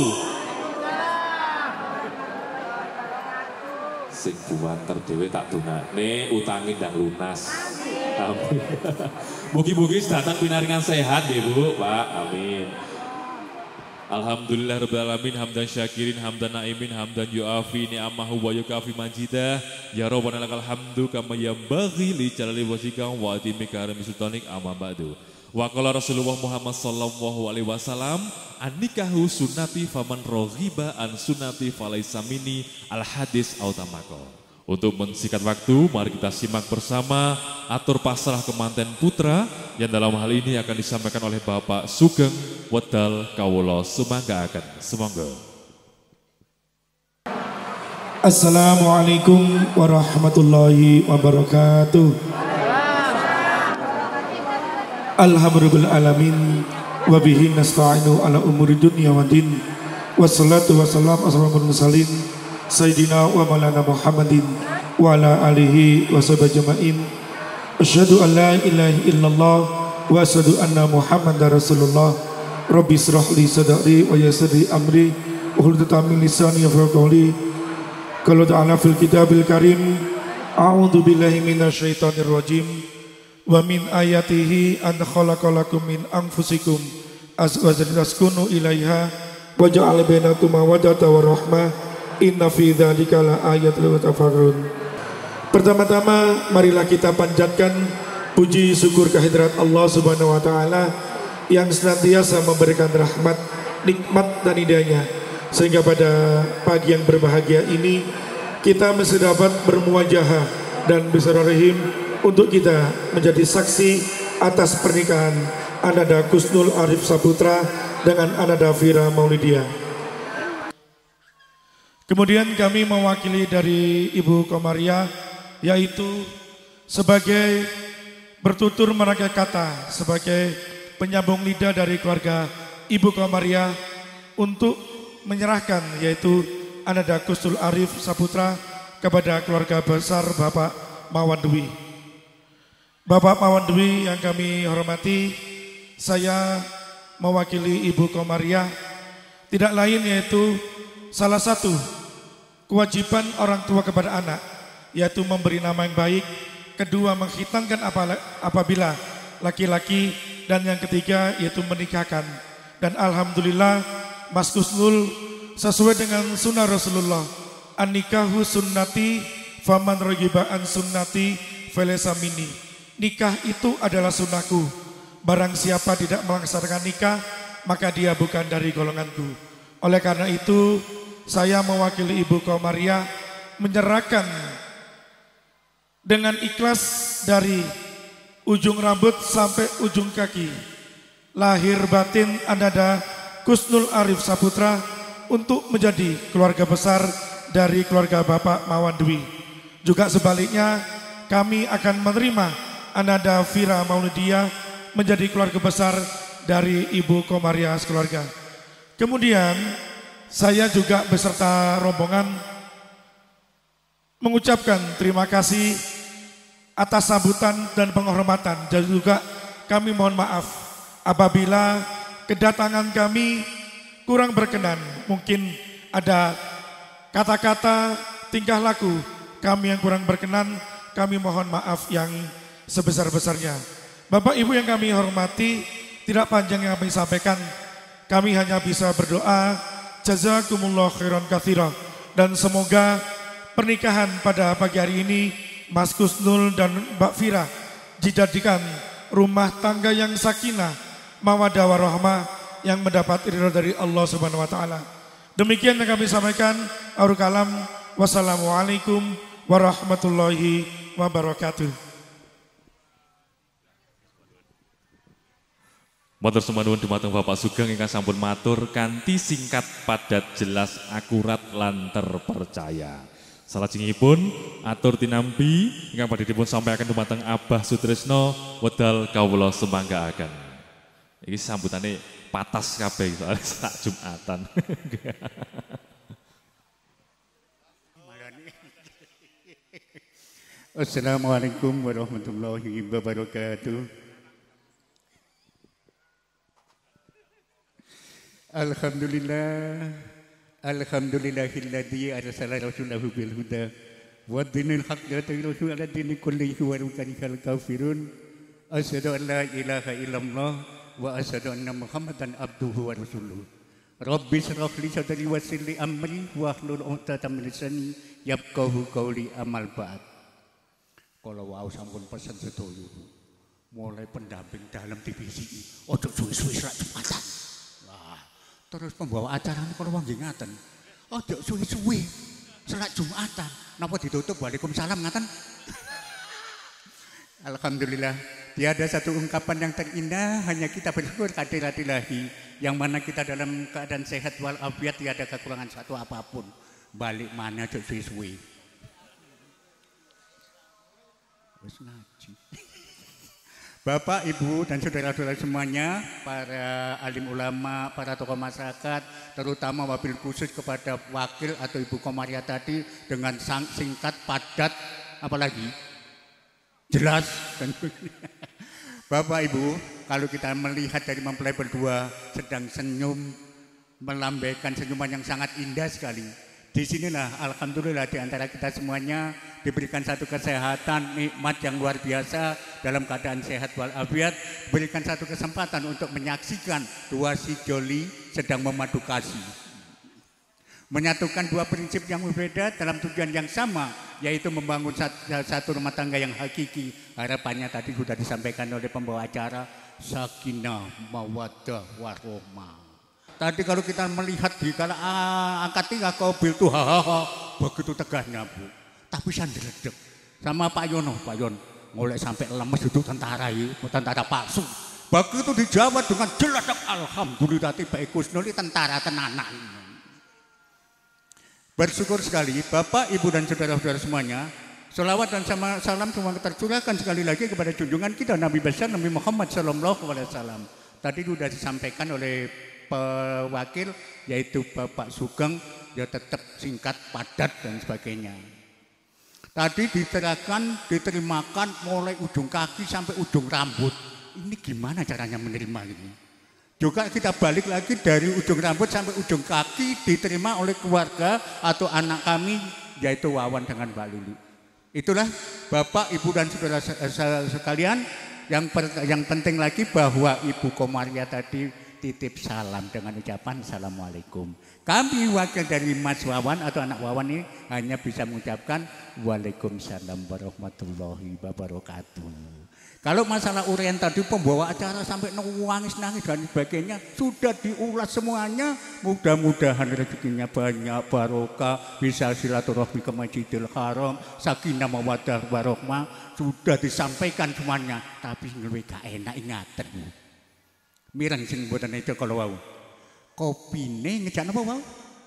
H: Sing buanter dhewe tak dongakne utange ndang lunas. Amin. Mugi-mugi sedatang pinaringan sehat nggih Bu, Pak. Amin. Alhamdulillah rabbil alamin hamdan syakirin hamdan naimin hamdan yuafi ni'amahu wa yukafi majidah ya rabbana lakal hamdu kama yambaghi li jalali wajhika wa atimi karami sultanik amma ba'du. Wa qala Rasulullah Muhammad sallallahu alaihi wasallam annikahu sunnati faman raghiba an sunnati falaysa minni al hadis autamako. Untuk mensingkat waktu, mari kita simak bersama atur pasrah kemanten putra yang dalam hal ini akan disampaikan oleh Bapak Sugeng Wedal Kawula Sumanggaaken. Semoga.
I: Assalamualaikum warahmatullahi wabarakatuh. Alhamdulillah alamin wa bihi nasta'inu ala umuri dunya wa din. Wassalatu wassalamu ala mursalin Sayyidina wa maulana Muhammadin wa ala alihi wa sahbihi ajma'in. Asyhadu an la ilaha illallah wa asyhadu anna Muhammadar Rasulullah. Rabbi israh li sadri wa yassir li amri wa hlul 'uqdatam min lisani yafqahu qawli. Qala ta'ala fil kitabil karim a'udzu billahi minasy syaithanir rajim. Wa min ayatihi an khalaqalakum min anfusikum azwajan taskunu ilaiha wa ja'ala bainakum mawaddatan wa rahmah. Inna fi dzalika la ayatin litafakkarun. Pertama-tama marilah kita panjatkan puji syukur kehadirat Allah Subhanahu wa taala yang senantiasa memberikan rahmat, nikmat dan hidayahnya sehingga pada pagi yang berbahagia ini kita masih dapat bermuajahah dan bersilaturahim untuk kita menjadi saksi atas pernikahan Ananda Gusnul Arif Saputra dengan Ananda Fira Maulidia. Kemudian kami mewakili dari Ibu Komariah yaitu sebagai bertutur merangkai kata sebagai penyambung lidah dari keluarga Ibu Komariah untuk menyerahkan yaitu Ananda Gusnul Arif Saputra kepada keluarga besar Bapak Mawan Dwi. Bapak Mawan Dwi yang kami hormati, saya mewakili Ibu Komariah tidak lain yaitu salah satu kewajiban orang tua kepada anak yaitu memberi nama yang baik, kedua menghitankan apabila laki-laki, dan yang ketiga yaitu menikahkan. Dan alhamdulillah Mas Gusnul sesuai dengan sunnah Rasulullah, an-nikahu sunnati faman raghiba an sunnati falaysa minni. Nikah itu adalah sunnahku, barang siapa tidak melaksanakan nikah maka dia bukan dari golonganku. Oleh karena itu saya mewakili Ibu Komariah menyerahkan dengan ikhlas dari ujung rambut sampai ujung kaki. Lahir batin Ananda Kusnul Arif Saputra untuk menjadi keluarga besar dari keluarga Bapak Mawan Dwi. Juga sebaliknya kami akan menerima Ananda Fira Maulidia menjadi keluarga besar dari Ibu Komaria sekeluarga. Kemudian saya juga beserta rombongan mengucapkan terima kasih atas sambutan dan penghormatan, dan juga kami mohon maaf apabila kedatangan kami kurang berkenan. Mungkin ada kata-kata, tingkah laku kami yang kurang berkenan, kami mohon maaf yang sebesar-besarnya. Bapak Ibu yang kami hormati, tidak panjang yang kami sampaikan, kami hanya bisa berdoa, jazakumullah khairan katsira, dan semoga pernikahan pada pagi hari ini Mas Kusnul dan Mbak Fira dijadikan rumah tangga yang sakinah, mawaddah warahmah, yang mendapat ridho dari Allah Subhanahu wa taala. Demikian yang kami sampaikan. Akhirul kalam, wassalamualaikum warahmatullahi wabarakatuh.
G: Matur sembahun dumateng Bapak Sugeng ingkang sampun matur kanthi singkat, padat, jelas, akurat lan terpercaya. Salajengipun atur tinampi ingkang badhe dipun sampaikan dumateng Abah Sutrisno wedal kawula semanggaaken. Iki sambutane patas kabeh soalnya sak Jumatan.
J: Assalamualaikum warahmatullahi wabarakatuh. Alhamdulillah, alhamdulillahilladzi arsala rasulahu bil huda wa dinil haqq yatayyiru ala dini kullihi wa karihal kafirun. Asyhadu an la ilaha illallah wa asyhadu anna Muhammadan abduhu wa rasuluh. Rabbi shrah li sadri wa yassir li amri wa hlul 'uqdatam min lisani yafqahu qawli amal ba'd. Kala wau sampun pesen sedaya. Mulai pendamping dalam divisi ojo suwe-suwe sak Jumatan. Wah, terus pembawa acara kala wong nggih ngaten. Ojo suwe-suwe salat Jumatan. Napa ditutup Waalaikumsalam ngaten? Alhamdulillah, tiada satu ungkapan yang terindah, hanya kita bersyukur kehadirat Ilahi, yang mana kita dalam keadaan sehat walafiat, tiada kekurangan satu apapun. Balik mana ojo suwe-suwe. Wis ngaji. Bapak, Ibu, dan saudara-saudara semuanya, para alim ulama, para tokoh masyarakat, terutama wabil khusus kepada wakil atau Ibu Komaria tadi dengan singkat, padat, apalagi jelas. Dan Bapak, Ibu, kalau kita melihat dari mempelai berdua sedang senyum, melambaikan senyuman yang sangat indah sekali. Disinilah alhamdulillah di antara kita semuanya diberikan satu kesehatan, nikmat yang luar biasa dalam keadaan sehat walafiat, berikan satu kesempatan untuk menyaksikan dua sejoli sedang memadu kasih, menyatukan dua prinsip yang berbeda dalam tujuan yang sama, yaitu membangun satu rumah tangga yang hakiki. Harapannya tadi sudah disampaikan oleh pembawa acara, sakinah mawaddah warahmah. Tadi kalau kita melihat di kala ah, angkat tiga kobil tuh hahaha begitu tegahnya Bu, tapi sanderedek sama Pak Yono, Pak Yon mulai sampai lemes itu tentara itu, tentara palsu. Begitu dijawab dengan jelas, alhamdulillah tiba Kusnul tentara tenanan. Bersyukur sekali Bapak, Ibu dan saudara-saudara semuanya. Selawat dan sama salam semua tercurahkan sekali lagi kepada junjungan kita Nabi besar Nabi Muhammad sallallahu alaihi wasallam. Tadi sudah disampaikan oleh pewakil yaitu Bapak Sugeng, dia tetap singkat, padat dan sebagainya. Tadi diterangkan, diterimakan mulai ujung kaki sampai ujung rambut. Ini gimana caranya menerima ini? Juga kita balik lagi dari ujung rambut sampai ujung kaki diterima oleh keluarga atau anak kami yaitu Wawan dengan Mbak Lili. Itulah Bapak, Ibu dan saudara sekalian, yang yang penting lagi bahwa Ibu Komaria tadi titip salam dengan ucapan Assalamualaikum. Kami wakil dari Mas Wawan atau anak Wawan ini hanya bisa mengucapkan Waalaikumsalam warahmatullahi wabarakatuh. Kalau masalah uraian tadi pembawa acara sampai nangis-nangis dan sebagainya sudah diulas semuanya. Mudah-mudahan rezekinya banyak, barokah, bisa silaturahmi ke Masjidil Haram, sakinah mawaddah warahmah sudah disampaikan semuanya. Tapi lebih gak enak ingatan Bu. Mireng sing mboten itu kalau wau. Kopine ngejak napa wau?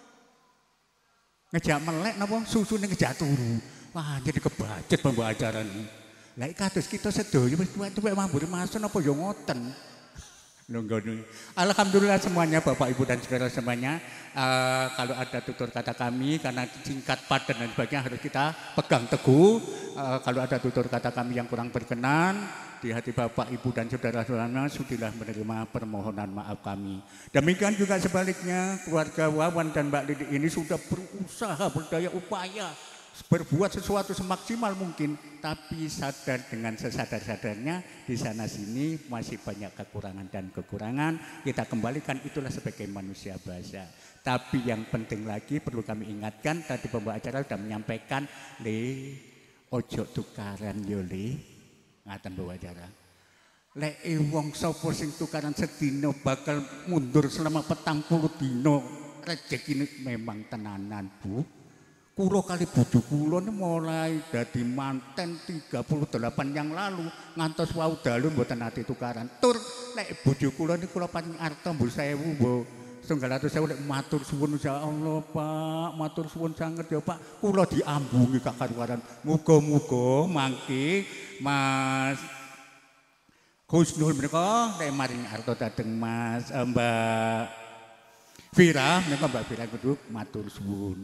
J: Ngejak melek napa? Susune ngejak turu. Wah, jadi kebajet pembawa acara ini. Lah kados kita sedaya wis tuwek-tuwek mambur mason apa ya ngoten. Lho ngono. Alhamdulillah semuanya Bapak Ibu dan saudara semuanya, uh, kalau ada tutur kata kami karena singkat padat dan sebagainya harus kita pegang teguh. Uh, kalau ada tutur kata kami yang kurang berkenan di hati Bapak Ibu dan saudara-saudaranya sudilah menerima permohonan maaf kami. Demikian juga sebaliknya keluarga Wawan dan Mbak Lidi ini sudah berusaha berdaya upaya berbuat sesuatu semaksimal mungkin, tapi sadar dengan sesadar-sadarnya di sana sini masih banyak kekurangan dan kekurangan. Kita kembalikan itulah sebagai manusia biasa. Tapi yang penting lagi perlu kami ingatkan, tadi pembawa acara sudah menyampaikan, le ojo tukaran yo le, ngaten pembawa acara. Le wong sapa sing tukaran sedino bakal mundur selama petang puluh dino, rezeki memang tenanan Bu. Kulo kali bojo kula mulai dadi manten tiga puluh delapan yang lalu ngantos wau dalu mboten nate tukaran. Tur nek bojo kula niku kula pancen arta mbul sewu mbok setunggal atus sewu nek matur suwun ya Allah Pak, matur suwun sanget ya Pak. Kula diambungi kakaruan. Muga-muga mangke Mas Gusnul menika nek maring arta dhateng Mas eh, Mbak Vira menika Mbak Vira kudu matur suwun.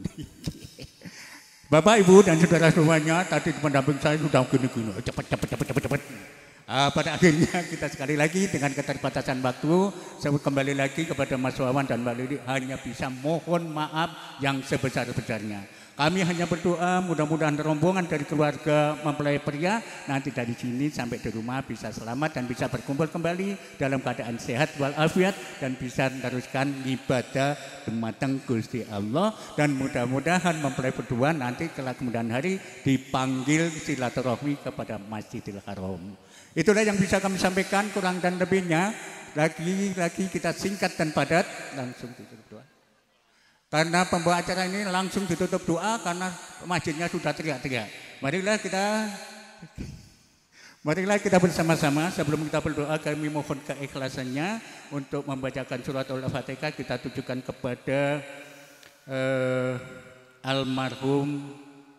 J: Bapak, Ibu, dan saudara semuanya, tadi pendamping saya sudah gini-gini, cepat, cepat, cepat, cepat, cepat. Uh, pada akhirnya kita sekali lagi dengan keterbatasan waktu, saya kembali lagi kepada Mas Wawan dan Mbak Lili, hanya bisa mohon maaf yang sebesar-besarnya. Kami hanya berdoa mudah-mudahan rombongan dari keluarga mempelai pria nanti dari sini sampai di rumah bisa selamat dan bisa berkumpul kembali dalam keadaan sehat walafiat dan bisa meneruskan ibadah dumateng Gusti Allah, dan mudah-mudahan mempelai berdua nanti kelak kemudian hari dipanggil silaturahmi kepada Masjidil Haram. Itulah yang bisa kami sampaikan, kurang dan lebihnya lagi-lagi kita singkat dan padat, langsung ditutup doa. Karena pembawa acara ini langsung ditutup doa karena masjidnya sudah teriak-teriak. Marilah kita Marilah kita bersama-sama sebelum kita berdoa kami mohon keikhlasannya untuk membacakan surat Al-Fatihah kita tujukan kepada uh, almarhum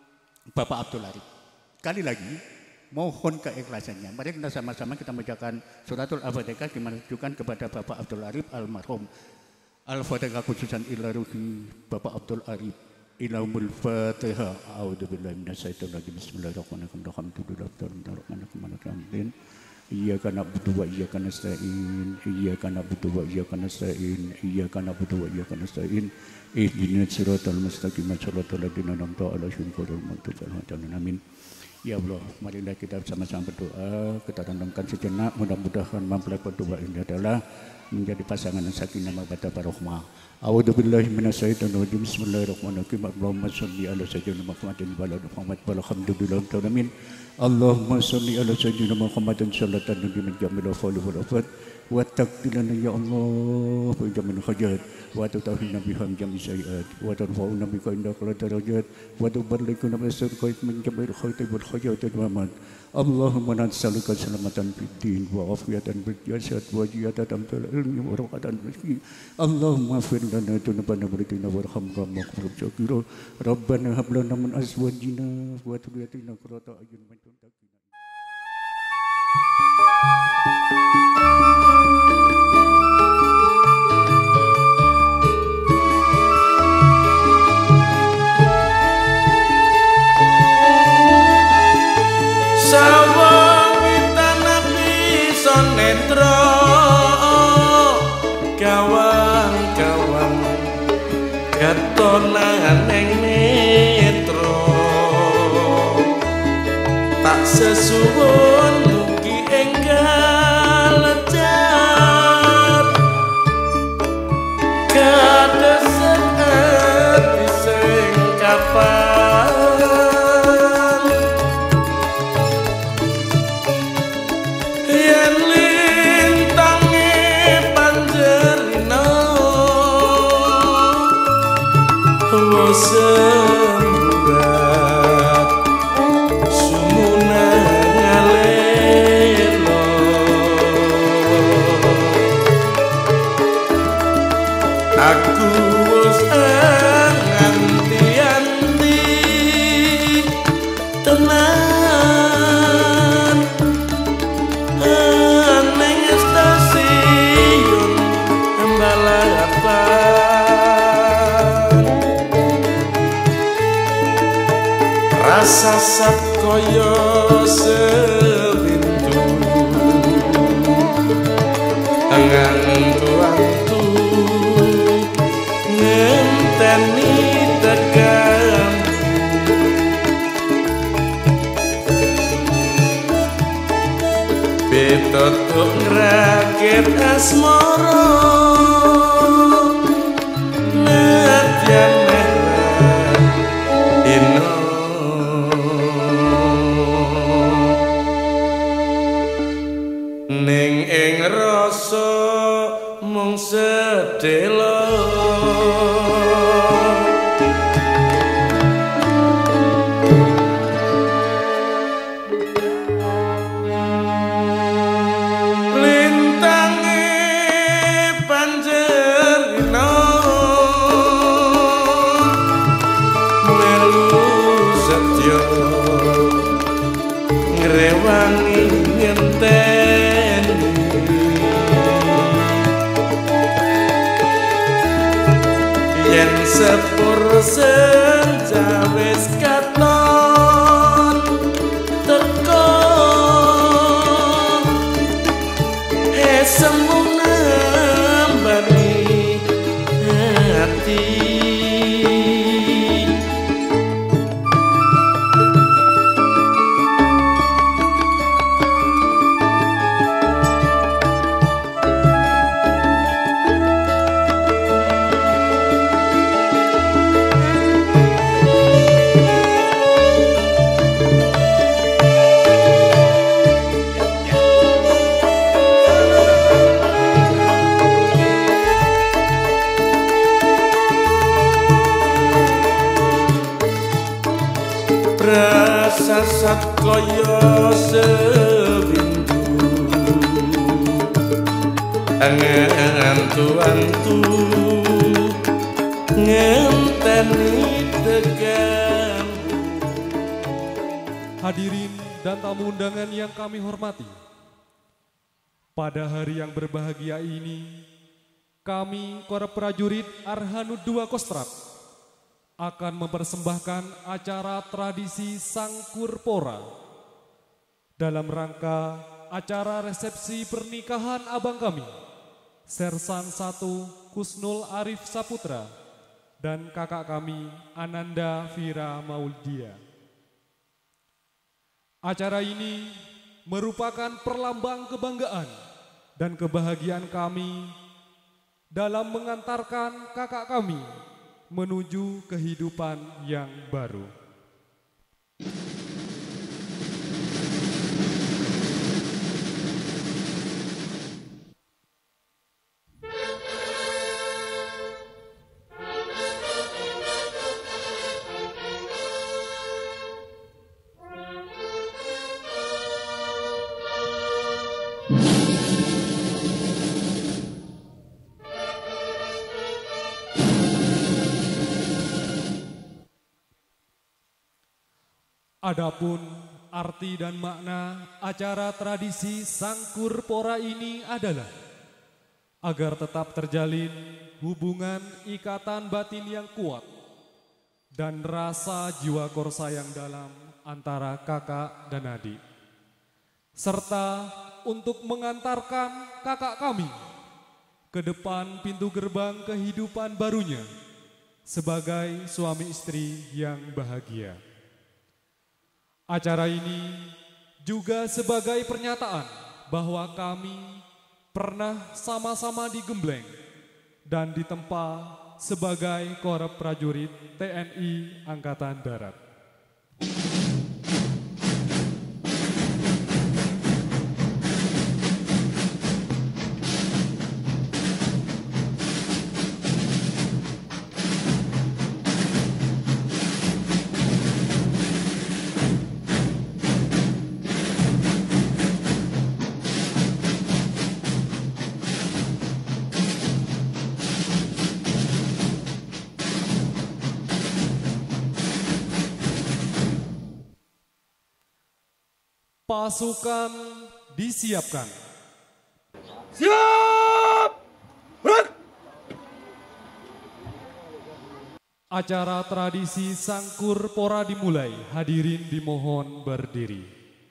J: Bapak Abdul Arif. Sekali lagi mohon keikhlasannya. Mari kita sama-sama kita membacakan surat Al-Fatihah ditujukan kepada Bapak Abdul Arif almarhum. Al-Fatihah khususan ila ruhi Bapak Abdul Arif. Ilaumul Fatihah. A'udzubillahi minasyaitonir rajim. Bismillahirrahmanirrahim. Alhamdulillahirrahmanirrahim. Iyyaka na'budu wa iyyaka nasta'in. Iyyaka na'budu wa iyyaka nasta'in. Iyyaka na'budu wa iyyaka nasta'in. Ihdinas siratal mustaqim. Shiratal ladzina an'amta 'alaihim ghairil maghdubi 'alaihim. Amin. Ya Allah, marilah kita sama-sama berdoa, kita renungkan sejenak, mudah-mudahan mempelai berdua ini adalah menjadi pasangan yang sakinah mawaddah warahmah. A'udzubillahi minasyaitonir rajim. Bismillahirrahmanirrahim. Allahumma shalli ala sayyidina Muhammadin wa ala ali Muhammad walhamdulillahil alamin. Allahumma shalli ala sayyidina Muhammadin sallallahu alaihi jamil afali wal afat wa taqdilana ya Allah wa jamil hajat wa tutahhina biham jami sayiat wa tarfa'una bika inda qala darajat wa tubarlikuna bisir qait min jamil khayti wal hajat wa aman. Allahumma nas'aluka salamatan fid din wa afiyatan fil jasad wa ziyadatan fil ilmi wa raqatan rizqi. Allahumma fir lana dunubana waritina warhamna maghfir syakira. Rabbana hab lana min azwajina wa dhurriyyatina qurrata a'yun waj'alna muttaqina.
A: Sawang mitanapi sonetro kawan-kawan katonan ing netro tak sesuwun mugi enggal lecet kadeset ati sing kapan
K: Prasasat kaya sepintu Angantu-antu ngenteni tekan Betotuk ngrakit asmara Nadyan merah ino Ning ing rasa mung sedelo ngrewangi ngenteni yen sepur senja wis katon teko esemu nambani hati Prasasat kaya sepintu Angantu-antu ngenteni tekan.
L: Hadirin dan tamu undangan yang kami hormati, pada hari yang berbahagia ini kami para prajurit Arhanud dua Kostrad akan mempersembahkan acara tradisi Sangkur Pora dalam rangka acara resepsi pernikahan abang kami, Sersan satu Kusnul Arif Saputra dan kakak kami Ananda Vira Mauldia. Acara ini merupakan perlambang kebanggaan dan kebahagiaan kami dalam mengantarkan kakak kami menuju kehidupan yang baru. Adapun arti dan makna acara tradisi Sangkur Pora ini adalah agar tetap terjalin hubungan ikatan batin yang kuat dan rasa jiwa korsa yang dalam antara kakak dan adik, serta untuk mengantarkan kakak kami ke depan pintu gerbang kehidupan barunya sebagai suami istri yang bahagia. Acara ini juga sebagai pernyataan bahwa kami pernah sama-sama digembleng dan ditempa sebagai korps prajurit T N I Angkatan Darat. Pasukan disiapkan.
K: Siap! Berat!
L: Acara tradisi Sangkur Pora dimulai. Hadirin dimohon berdiri.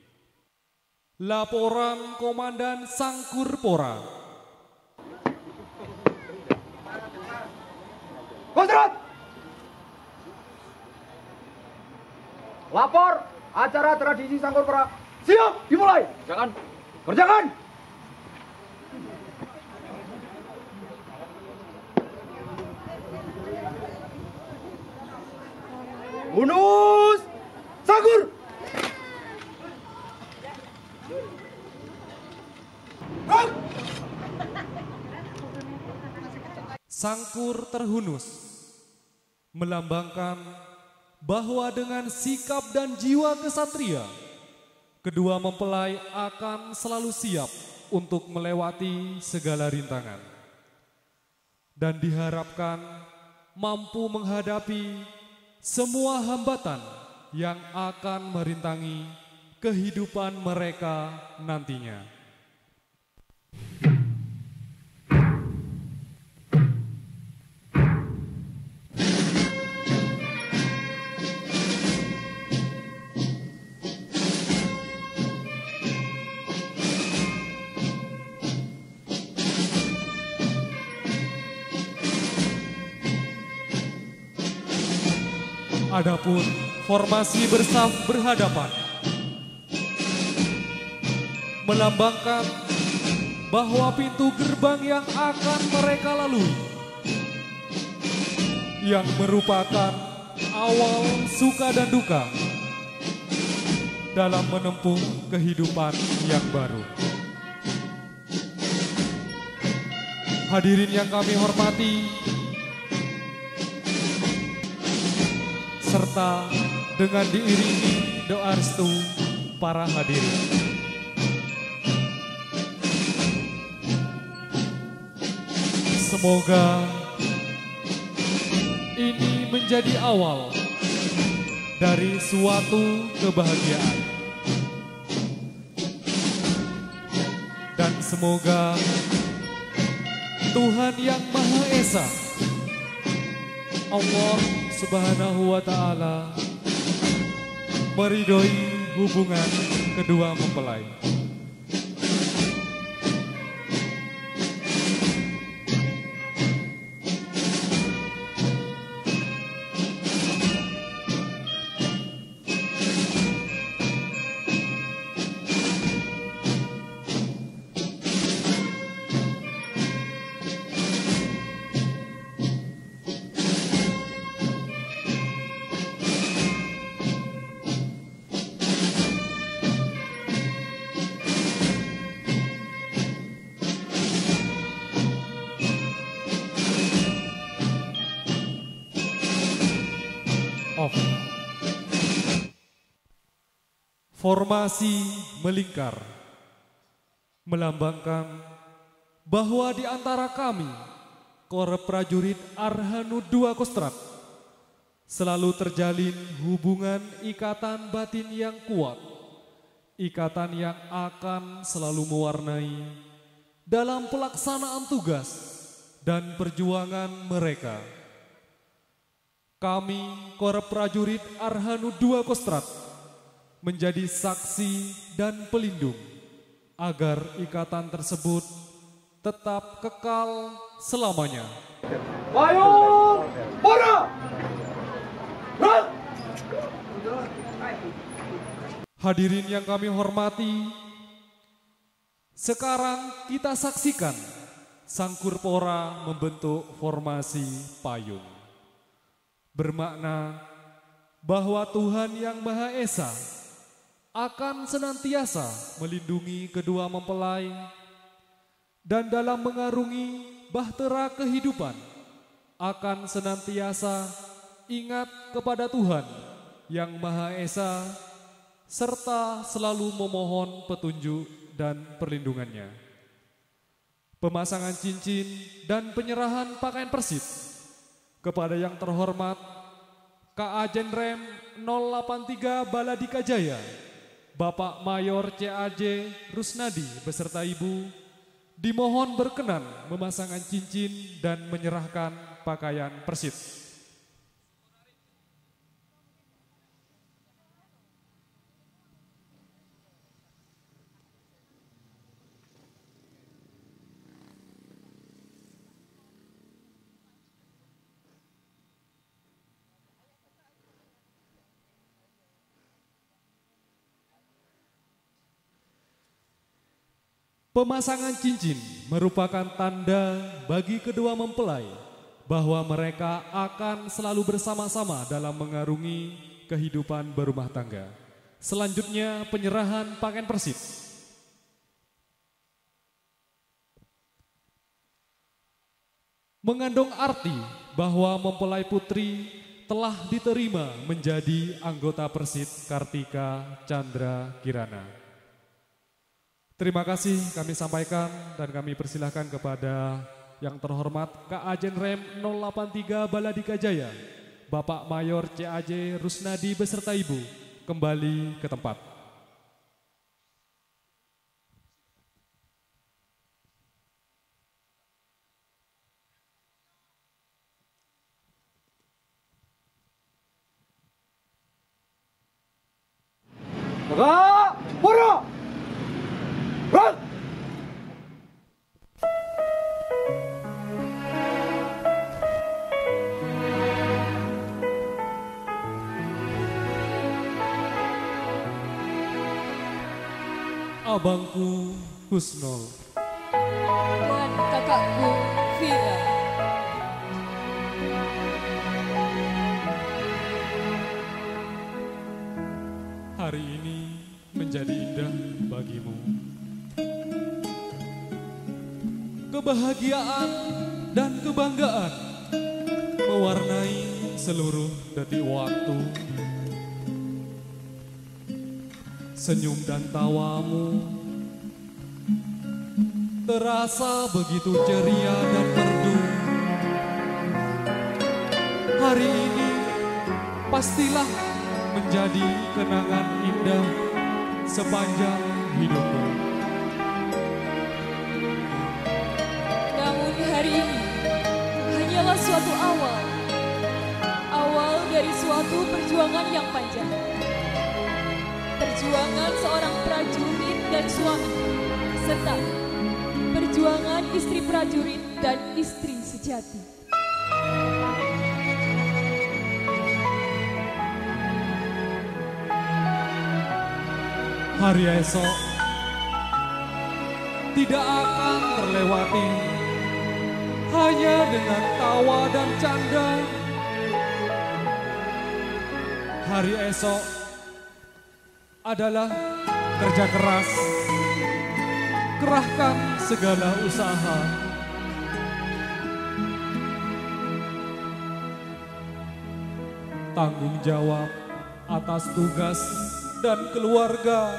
L: Laporan Komandan Sangkur Pora.
M: Kostrat! Lapor acara tradisi Sangkur Pora. Siap, dimulai. Kerjakan. Kerjakan. Bonus Sangkur.
L: Sangkur terhunus melambangkan bahwa dengan sikap dan jiwa kesatria, kedua mempelai akan selalu siap untuk melewati segala rintangan dan diharapkan mampu menghadapi semua hambatan yang akan merintangi kehidupan mereka nantinya. Adapun formasi bersaf berhadapan melambangkan bahwa pintu gerbang yang akan mereka lalui, yang merupakan awal suka dan duka dalam menempuh kehidupan yang baru. Hadirin yang kami hormati, serta dengan diiringi doa restu para hadirin. Semoga ini menjadi awal dari suatu kebahagiaan. Dan semoga Tuhan Yang Maha Esa, Allah Subhanahu wa ta'ala, meridhoi hubungan kedua mempelai. Off. Formasi melingkar melambangkan bahwa di antara kami, Korps Prajurit Arhanud dua Kostrat, selalu terjalin hubungan ikatan batin yang kuat, ikatan yang akan selalu mewarnai dalam pelaksanaan tugas dan perjuangan mereka. Kami, Korps Prajurit Arhanud dua Kostrat, menjadi saksi dan pelindung agar ikatan tersebut tetap kekal selamanya.
M: Payung Pora!
L: Hadirin yang kami hormati, sekarang kita saksikan Sangkur Pora membentuk formasi payung. Bermakna bahwa Tuhan Yang Maha Esa akan senantiasa melindungi kedua mempelai dan dalam mengarungi bahtera kehidupan akan senantiasa ingat kepada Tuhan Yang Maha Esa serta selalu memohon petunjuk dan perlindungannya. Pemasangan cincin dan penyerahan pakaian persib kepada yang terhormat K A Jenrem nol delapan tiga Baladika Jaya, Bapak Mayor C A J Rusnadi beserta Ibu, dimohon berkenan memasangkan cincin dan menyerahkan pakaian persib. Pemasangan cincin merupakan tanda bagi kedua mempelai bahwa mereka akan selalu bersama-sama dalam mengarungi kehidupan berumah tangga. Selanjutnya penyerahan pakaian persib. Mengandung arti bahwa mempelai putri telah diterima menjadi anggota Persid Kartika Chandra Kirana. Terima kasih kami sampaikan dan kami persilahkan kepada yang terhormat K A Jen Rem nol delapan tiga Baladika Jaya, Bapak Mayor C A J Rusnadi beserta Ibu kembali ke tempat.
M: Maka, Pura! Run!
L: Abangku Husnul
N: dan kakakku Vira.
L: Hari ini menjadi indah bagimu. Kebahagiaan dan kebanggaan mewarnai seluruh detik waktu. Senyum dan tawamu terasa begitu ceria dan merdu. Hari ini pastilah menjadi kenangan indah sepanjang hidupmu.
N: Namun hari ini hanyalah suatu awal, awal dari suatu perjuangan yang panjang. Perjuangan seorang prajurit dan suami, serta perjuangan istri prajurit dan istri sejati.
L: Hari esok tidak akan terlewati hanya dengan tawa dan canda. Hari esok adalah kerja keras, kerahkan segala usaha. Tanggung jawab atas tugas dan keluarga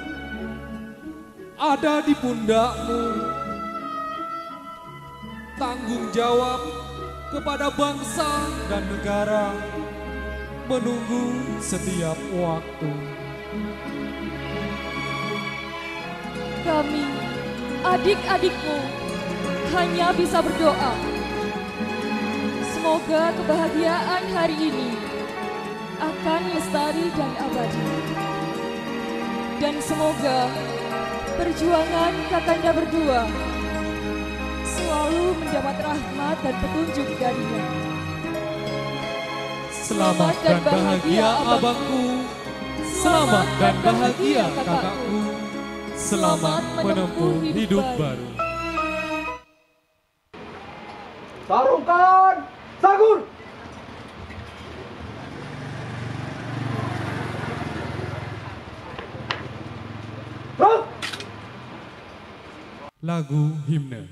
L: ada di pundakmu. Tanggung jawab kepada bangsa dan negara menunggu setiap waktu.
N: Kami, adik-adikmu, hanya bisa berdoa. Semoga kebahagiaan hari ini akan lestari dan abadi. Dan semoga perjuangan Kakanda berdua selalu mendapat rahmat dan petunjuk darinya.
L: Selamat dan bahagia abangku, selamat dan bahagia kakakku, selamat menempuh hidup baru.
M: Sarungkan Sagur! Run!
L: Lagu himne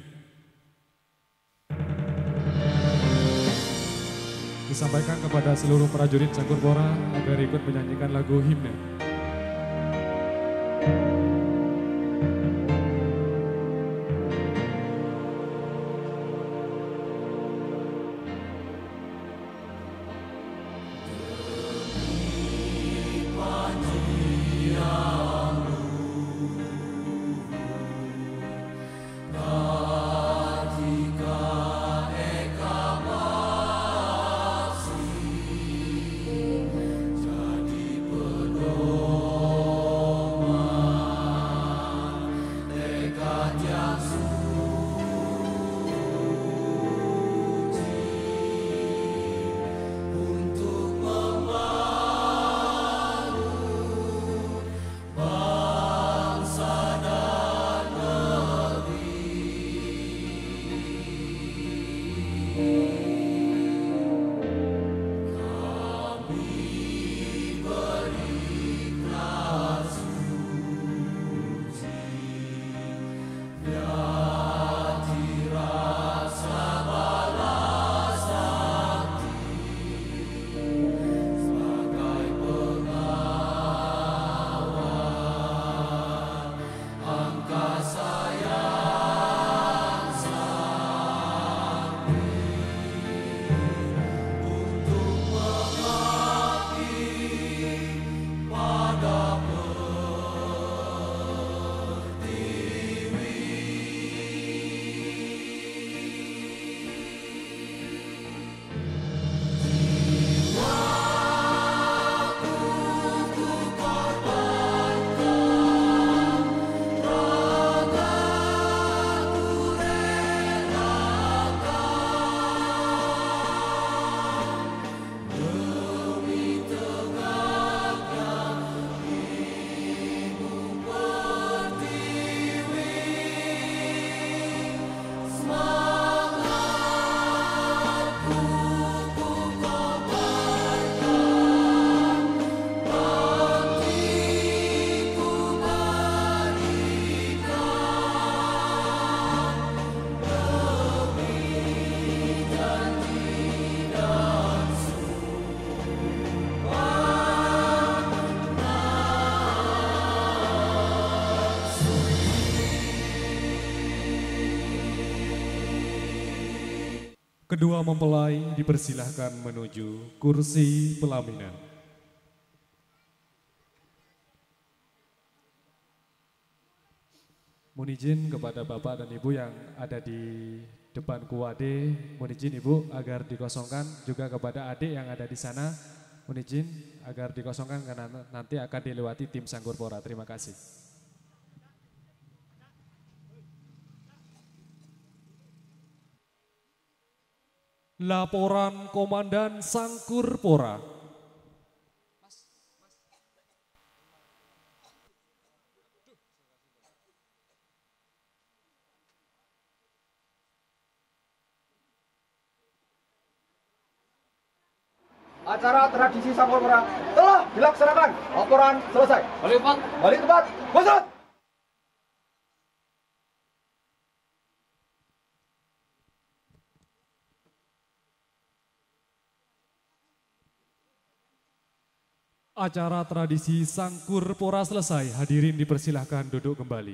L: disampaikan kepada seluruh prajurit Sangkurpora agar ikut menyanyikan lagu himne.
K: Jadi pedoman
L: Kedua mempelai dipersilahkan menuju kursi pelaminan. Mohon izin kepada Bapak dan Ibu yang ada di depan kuade, mohon izin Ibu agar dikosongkan, juga kepada adik yang ada di sana, mohon izin agar dikosongkan karena nanti akan dilewati tim Sangkurpora. Terima kasih. Laporan Komandan Sangkurpora.
M: Acara tradisi Sangkurpora telah dilaksanakan. Laporan selesai. Balik tempat. Balik tempat. Bosot.
L: Acara tradisi Sangkurpora selesai. Hadirin dipersilahkan duduk kembali.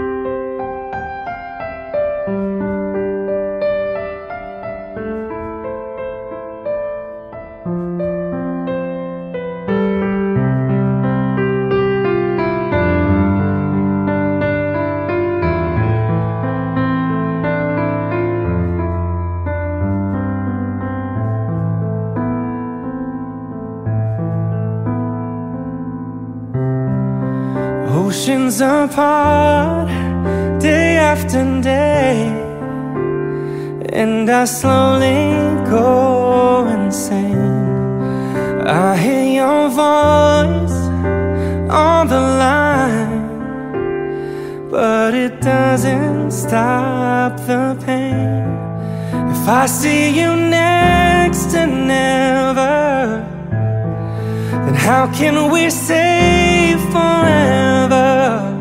A: Oceans apart, day after day, and I slowly go insane. I hear your voice on the line, but it doesn't stop the pain. If I see you next to never, then how can we say forever?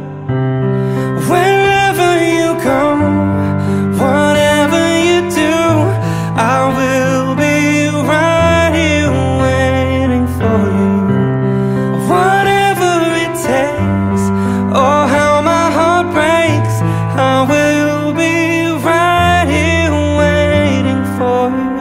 A: Wherever you go, whatever you do, I will be right here waiting for you. Whatever it takes, oh how my heart breaks, I will be right here waiting for you.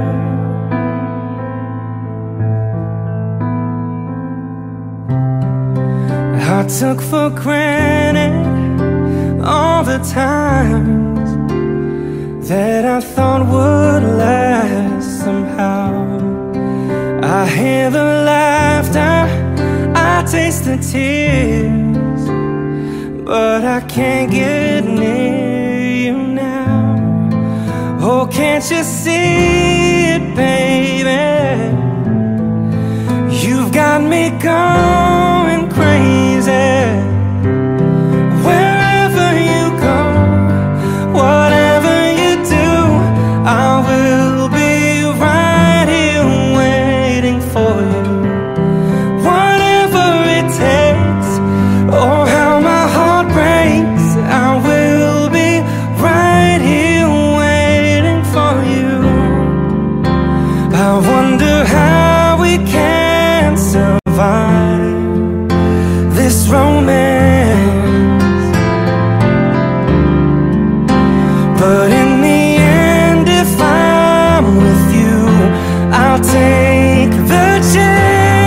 A: I took for granted all the times that I thought would last somehow. I hear the laughter, I taste the tears, but I can't get near you now. Oh, can't you see it, baby? You've got me going crazy. Wherever you go, whatever you do, I will be right here waiting for you. Whatever it takes, oh how my heart breaks, I will be right here waiting for you. I wonder how we can survive this romance, but in the end, if I'm with you, I'll take the chance.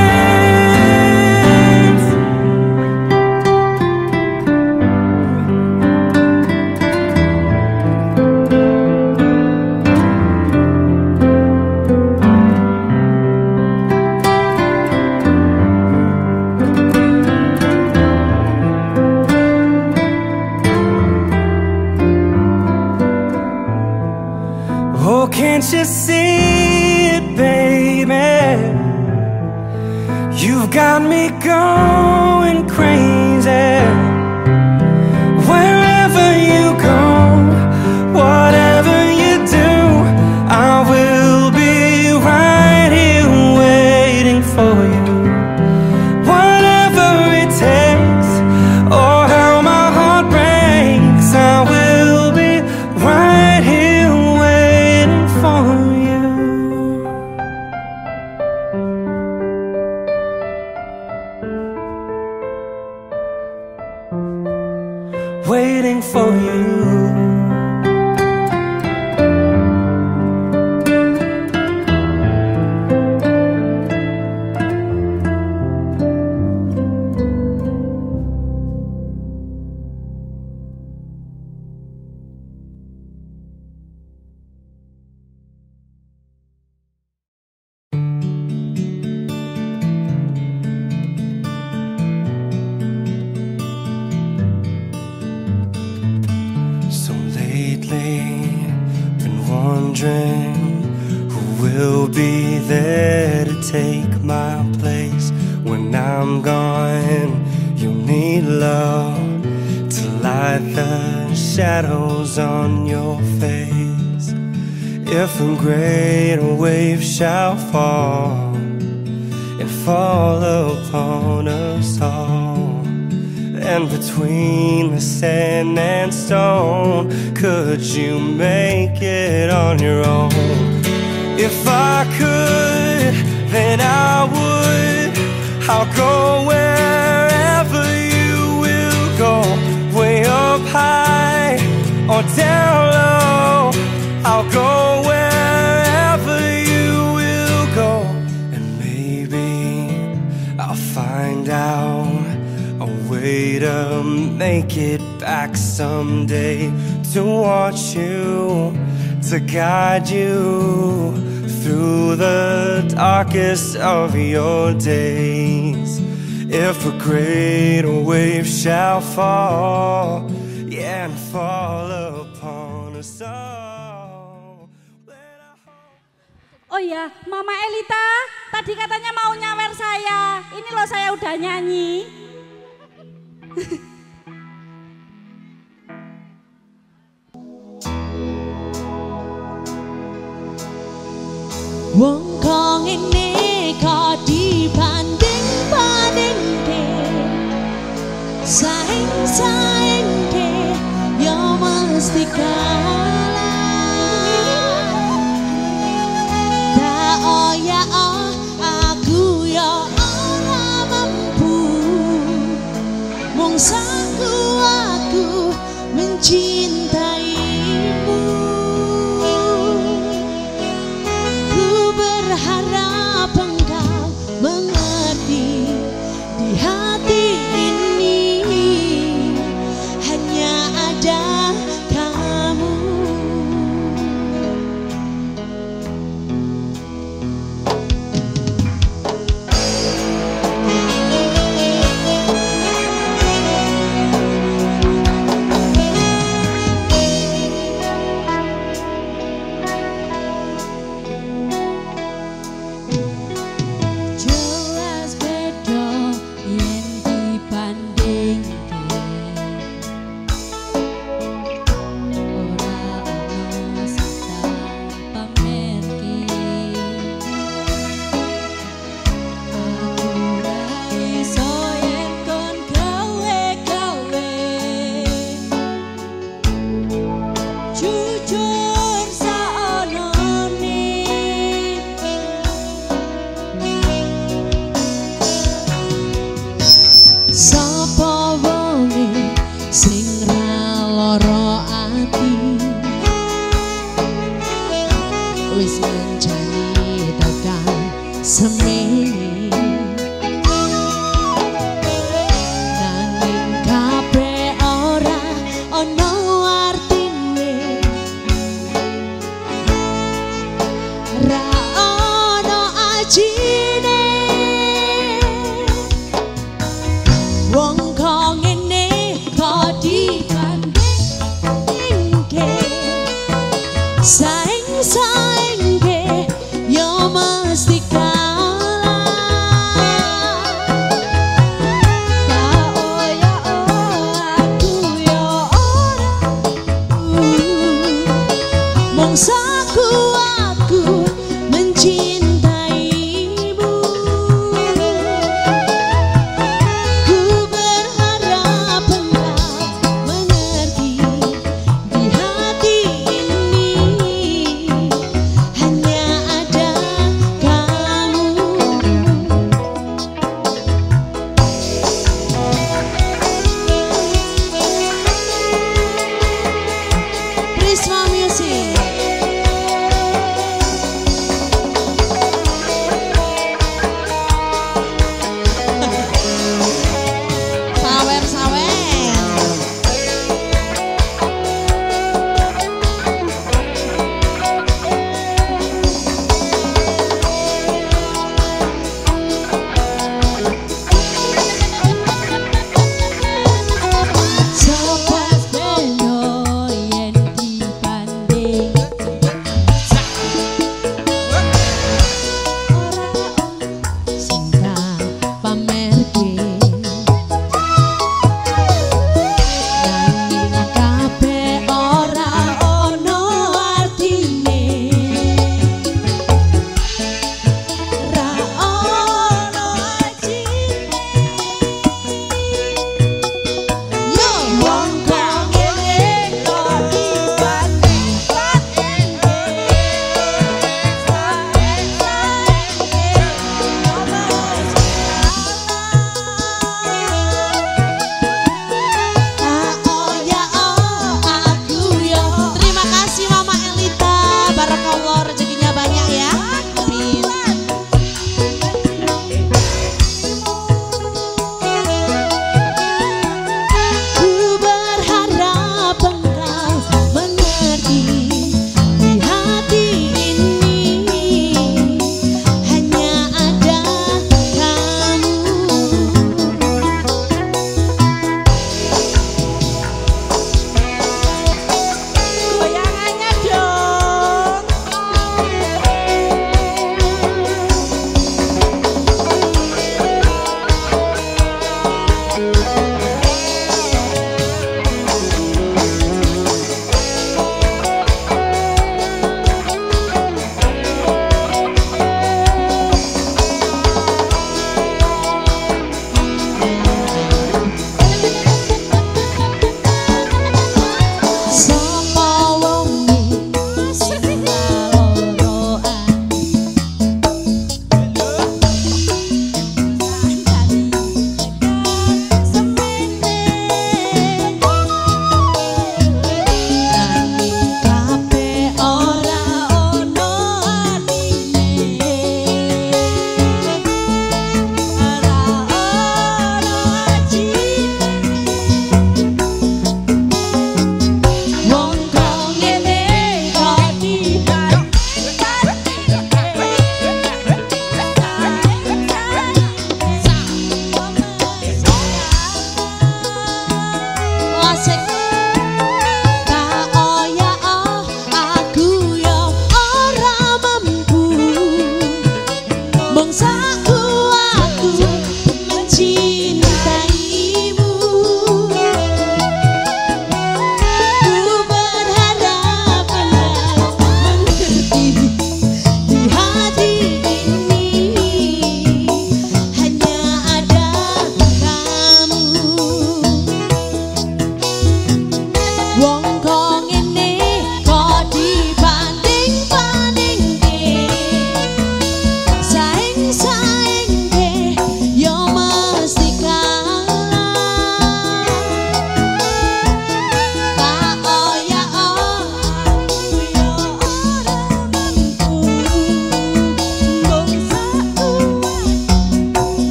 A: Oh, can't you see it, baby? You've got me going crazy. Wherever you go, whatever you do, I will be right here waiting for you. Whatever it takes, oh how my heart breaks, I will be right here waiting for you. Waiting for you.
O: wondering who will be there to take my place when I'm gone. You need love to light the shadows on your face. If a great wave shall fall and fall upon us all, and between the sand and stone, could you make it on your own? If I could, then I would. I'll go wherever you will go, way up high or down low. I'll go wherever you will go, and maybe I'll find out a way to make it back someday, to watch you, to guide you through the darkest of your days. If a great wave shall fall, yeah, and fall upon us all.
P: Oh ya, Mama Elita, tadi katanya mau nyawer saya. Ini loh saya udah nyanyi.
Q: Wong kang ini kok dibanding-bandingke, saing-saingke ya mesti kalah. Tak oh ya oh, aku ya ora mampu, mung saku aku mencintaimu. Harap engkau mengerti, di hati ini hanya ada kamu.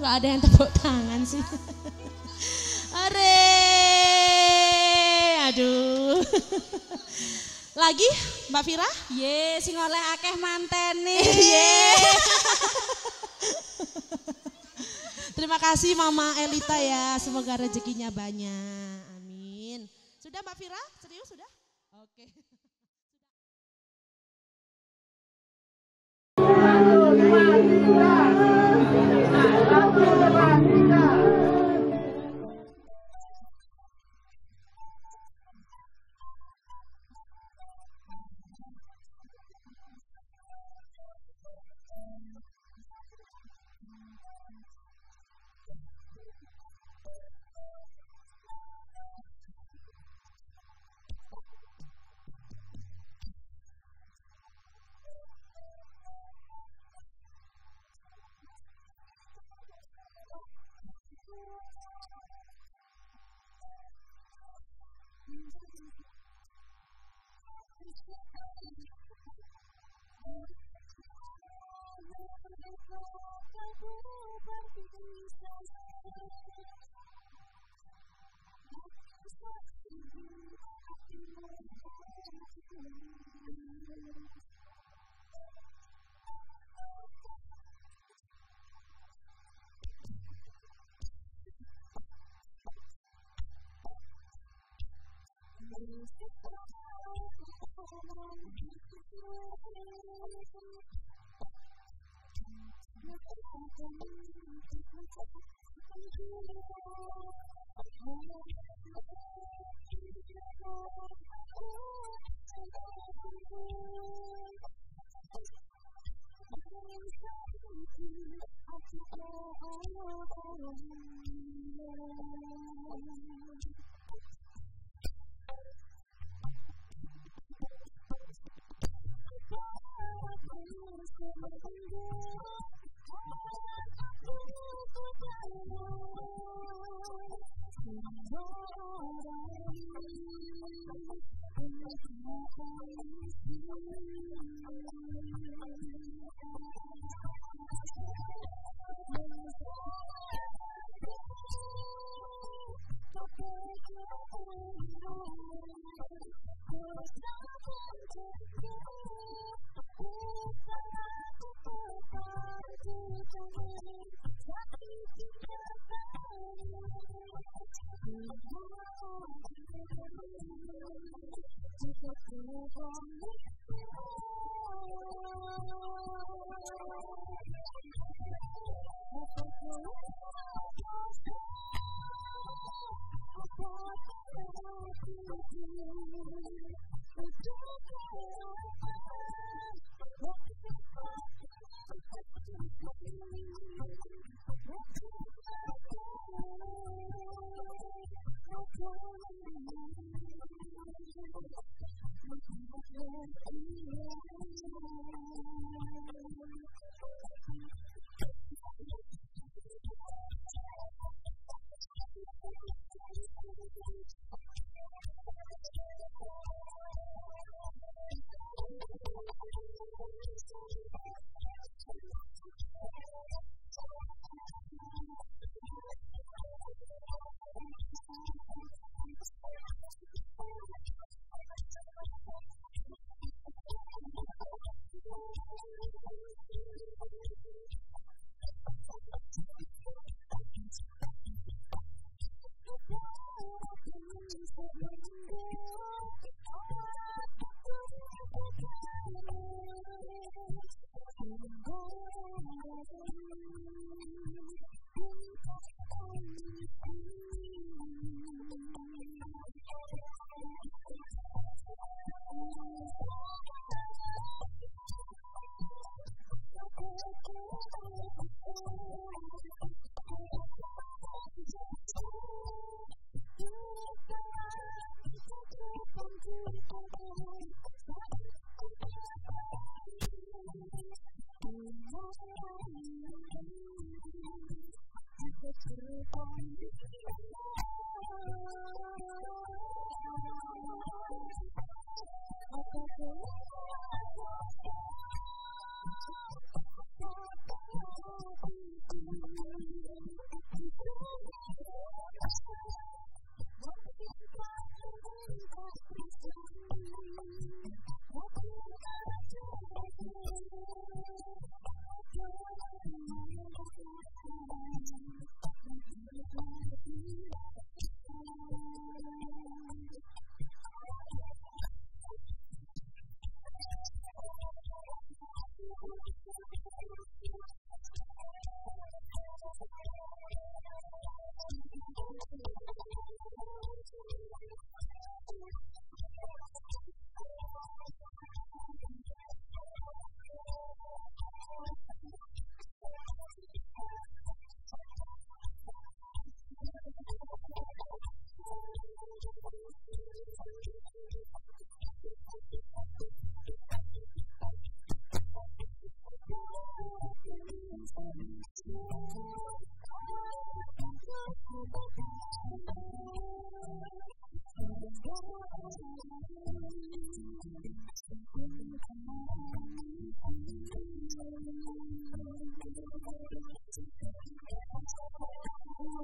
Q: nggak ada yang tepuk tangan sih? Are, aduh. Lagi Mbak Fira?
P: Ye, sing oleh akeh mantene.
Q: Ye. Terima kasih Mama Elita ya, semoga rezekinya banyak. Amin. Sudah Mbak Fira? Serius sudah? Oke.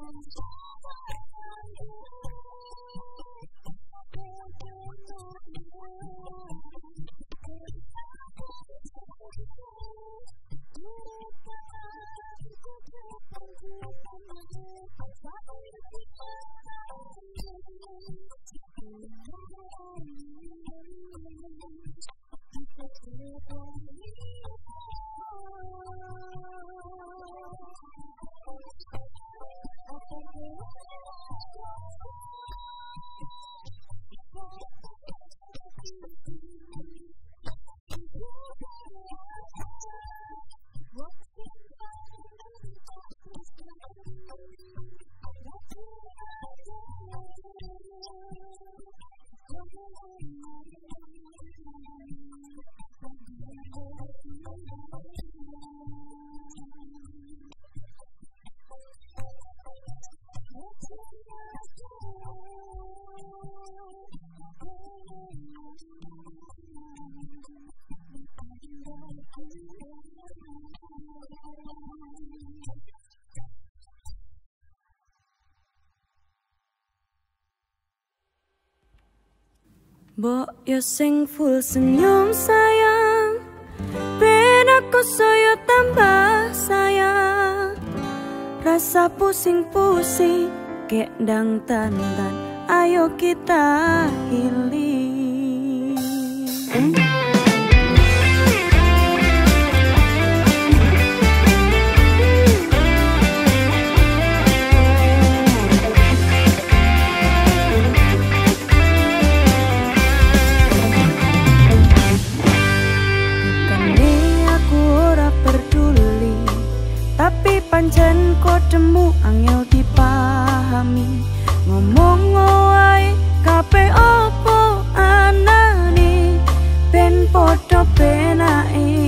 R: Mbok yo sing full senyum sayang, ben aku saya tambah sayang. Rasa pusing-pusing kek ndang tantan, ayo kita healing. Pancen kodemu angel dipahami, ngomong wae kabeh opo anane ben padha penake.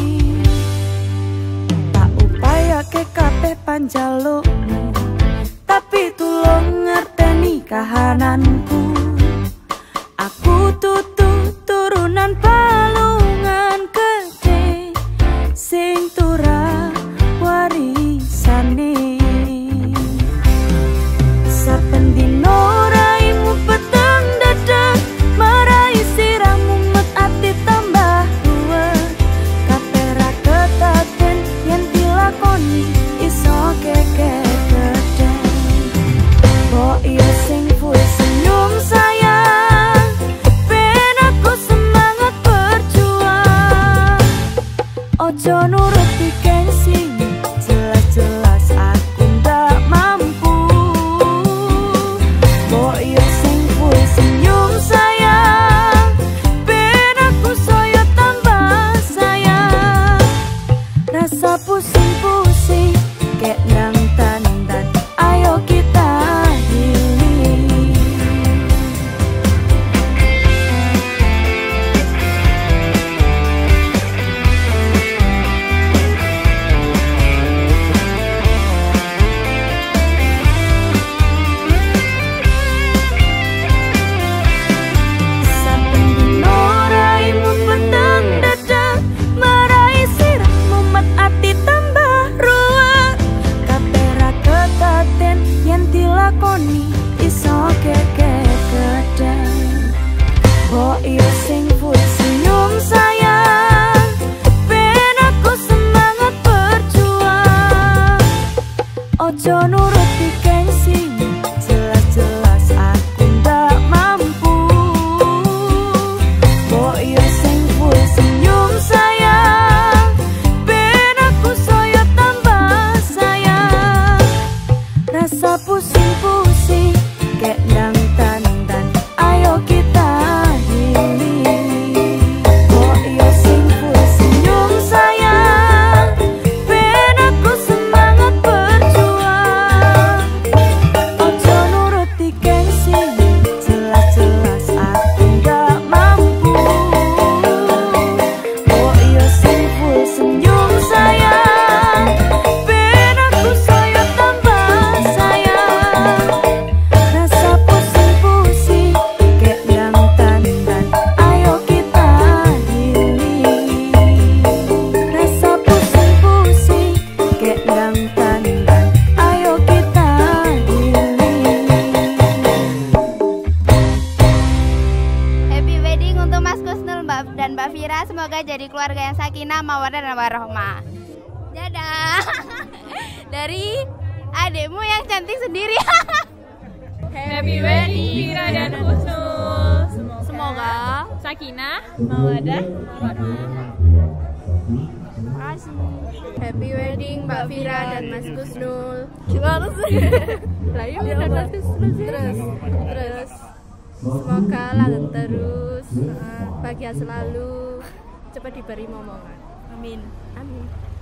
R: Tak upayake kabeh panjalukmu, tapi tulung ngerteni kahananku. Aku tutu turunan palungan gede sing turah warisane. Saben dino raimu peteng dadak, marai siramu met ati tambah ruwet. Kabeh ra ketaten yen dilakoni iso kekek-kekek. Mbok yo sing full senyum sayang, ben aku semangat berjuang. Ojo nuruti gengsi, jelas aku ndak mampu. Mbok yo sing full senyum sayang, ben aku saya tambah sayang. Rasa pusing-pusing kek nang tandan, ayo kita healing. Lakoni iso kekek-kedeng. Mbok yo sing full senyum sayang, ben aku semangat berjuang. Ojo nuruti gengsi, jelas-jelas aku ndak mampu. Mbok yo sing full senyum sayang, ben aku saya tambah sayang. Rasa pusing-pusing kek ndang tandan, ayo kita healing. Mbok yo sing full senyum sayang, ben aku semangat berjuang.
S: keluarga yang sakinah, mawaddah dan warahmah. Dadah. Dari adikmu yang cantik sendiri.
N: Happy wedding Vira dan Husnul. Semoga sakinah, mawaddah, warahmah.
S: Makasih. Happy wedding Mbak Vira dan Mas Husnul. Gimana sih? Layu dan Mas Husnul. Terus, terus. Semoga langgeng terus, bahagia selalu, cepat diberi momongan. Amin. Amin.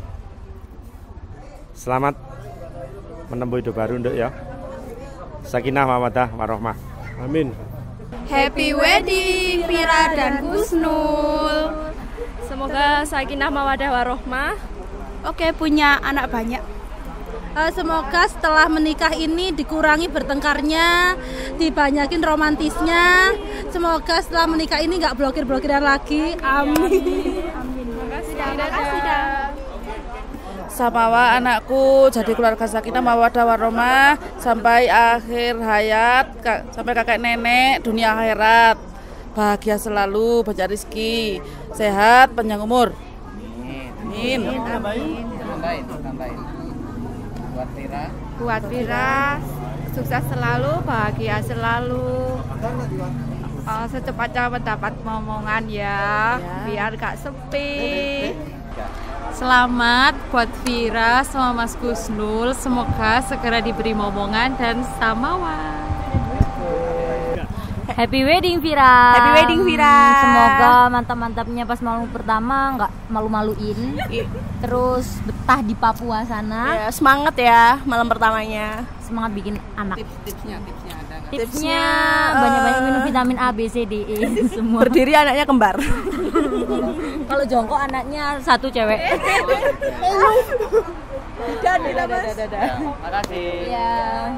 T: Selamat menempuh hidup baru Nduk ya. Sakinah mawaddah warahmah. Amin.
S: Happy wedding Vira dan Husnul.
N: Semoga sakinah, mawaddah, warahmah.
S: Oke, punya anak banyak.
Q: Uh, semoga setelah menikah ini dikurangi bertengkarnya, dibanyakin romantisnya. Semoga setelah menikah ini nggak blokir-blokiran lagi. Amin.
S: Amin. Terima kasih dah.
U: Samawa anakku jadi keluarga sakinah mawaddah warahmah sampai akhir hayat, sampai kakek nenek dunia akhirat. Bahagia selalu, banyak rezeki, sehat, panjang umur. Amin. Amin.
S: Amin.
V: Tambahin, tambahin. Buat Vira.
S: Buat Vira, sukses selalu, bahagia selalu. Oh, secepatnya mendapat momongan ya, ya. Biar gak sepi.
W: Selamat buat Vira sama Mas Husnul, semoga segera diberi momongan dan samawa.
X: Happy wedding Vira.
S: Happy wedding Vira.
X: Semoga mantap-mantapnya pas malam pertama nggak malu-maluin. Terus betah di Papua sana.
S: Ya, semangat ya malam pertamanya.
X: Semangat bikin anak.
V: Tips-tipsnya, tipsnya ada nggak?
X: Tipsnya banyak-banyak minum vitamin A, B, C, D, E semua.
S: Berdiri anaknya kembar.
X: Kalau jongkok anaknya satu cewek.
S: Dan tidak mas.
V: Makasih.
X: Ya.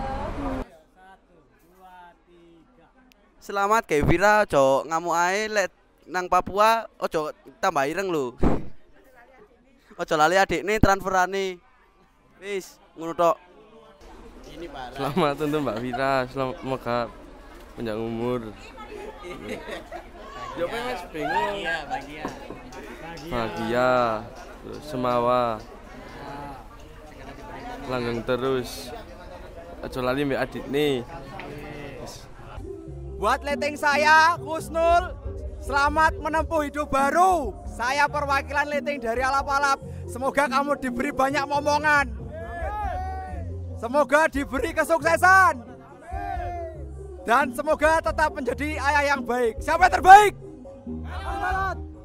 Y: Selamat kayak Vira, ojo ngamuk ae lek nang Papua, ojo tambah ireng lho. Ojo lali adikne transferane. Wis, ngono tok.
Z: Selamat untuk Mbak Vira, semoga panjang umur. Jawabnya Mas bingung.
V: Bahagia, bahagia.
Z: Bahagia, terus semawa. Langgeng terus. Ojo lali mbek adikne.
M: Buat leteng saya, Husnul, selamat menempuh hidup baru. Saya perwakilan leteng dari Alap-Alap. Semoga kamu diberi banyak momongan. Semoga diberi kesuksesan. Dan semoga tetap menjadi ayah yang baik. Siapa yang terbaik?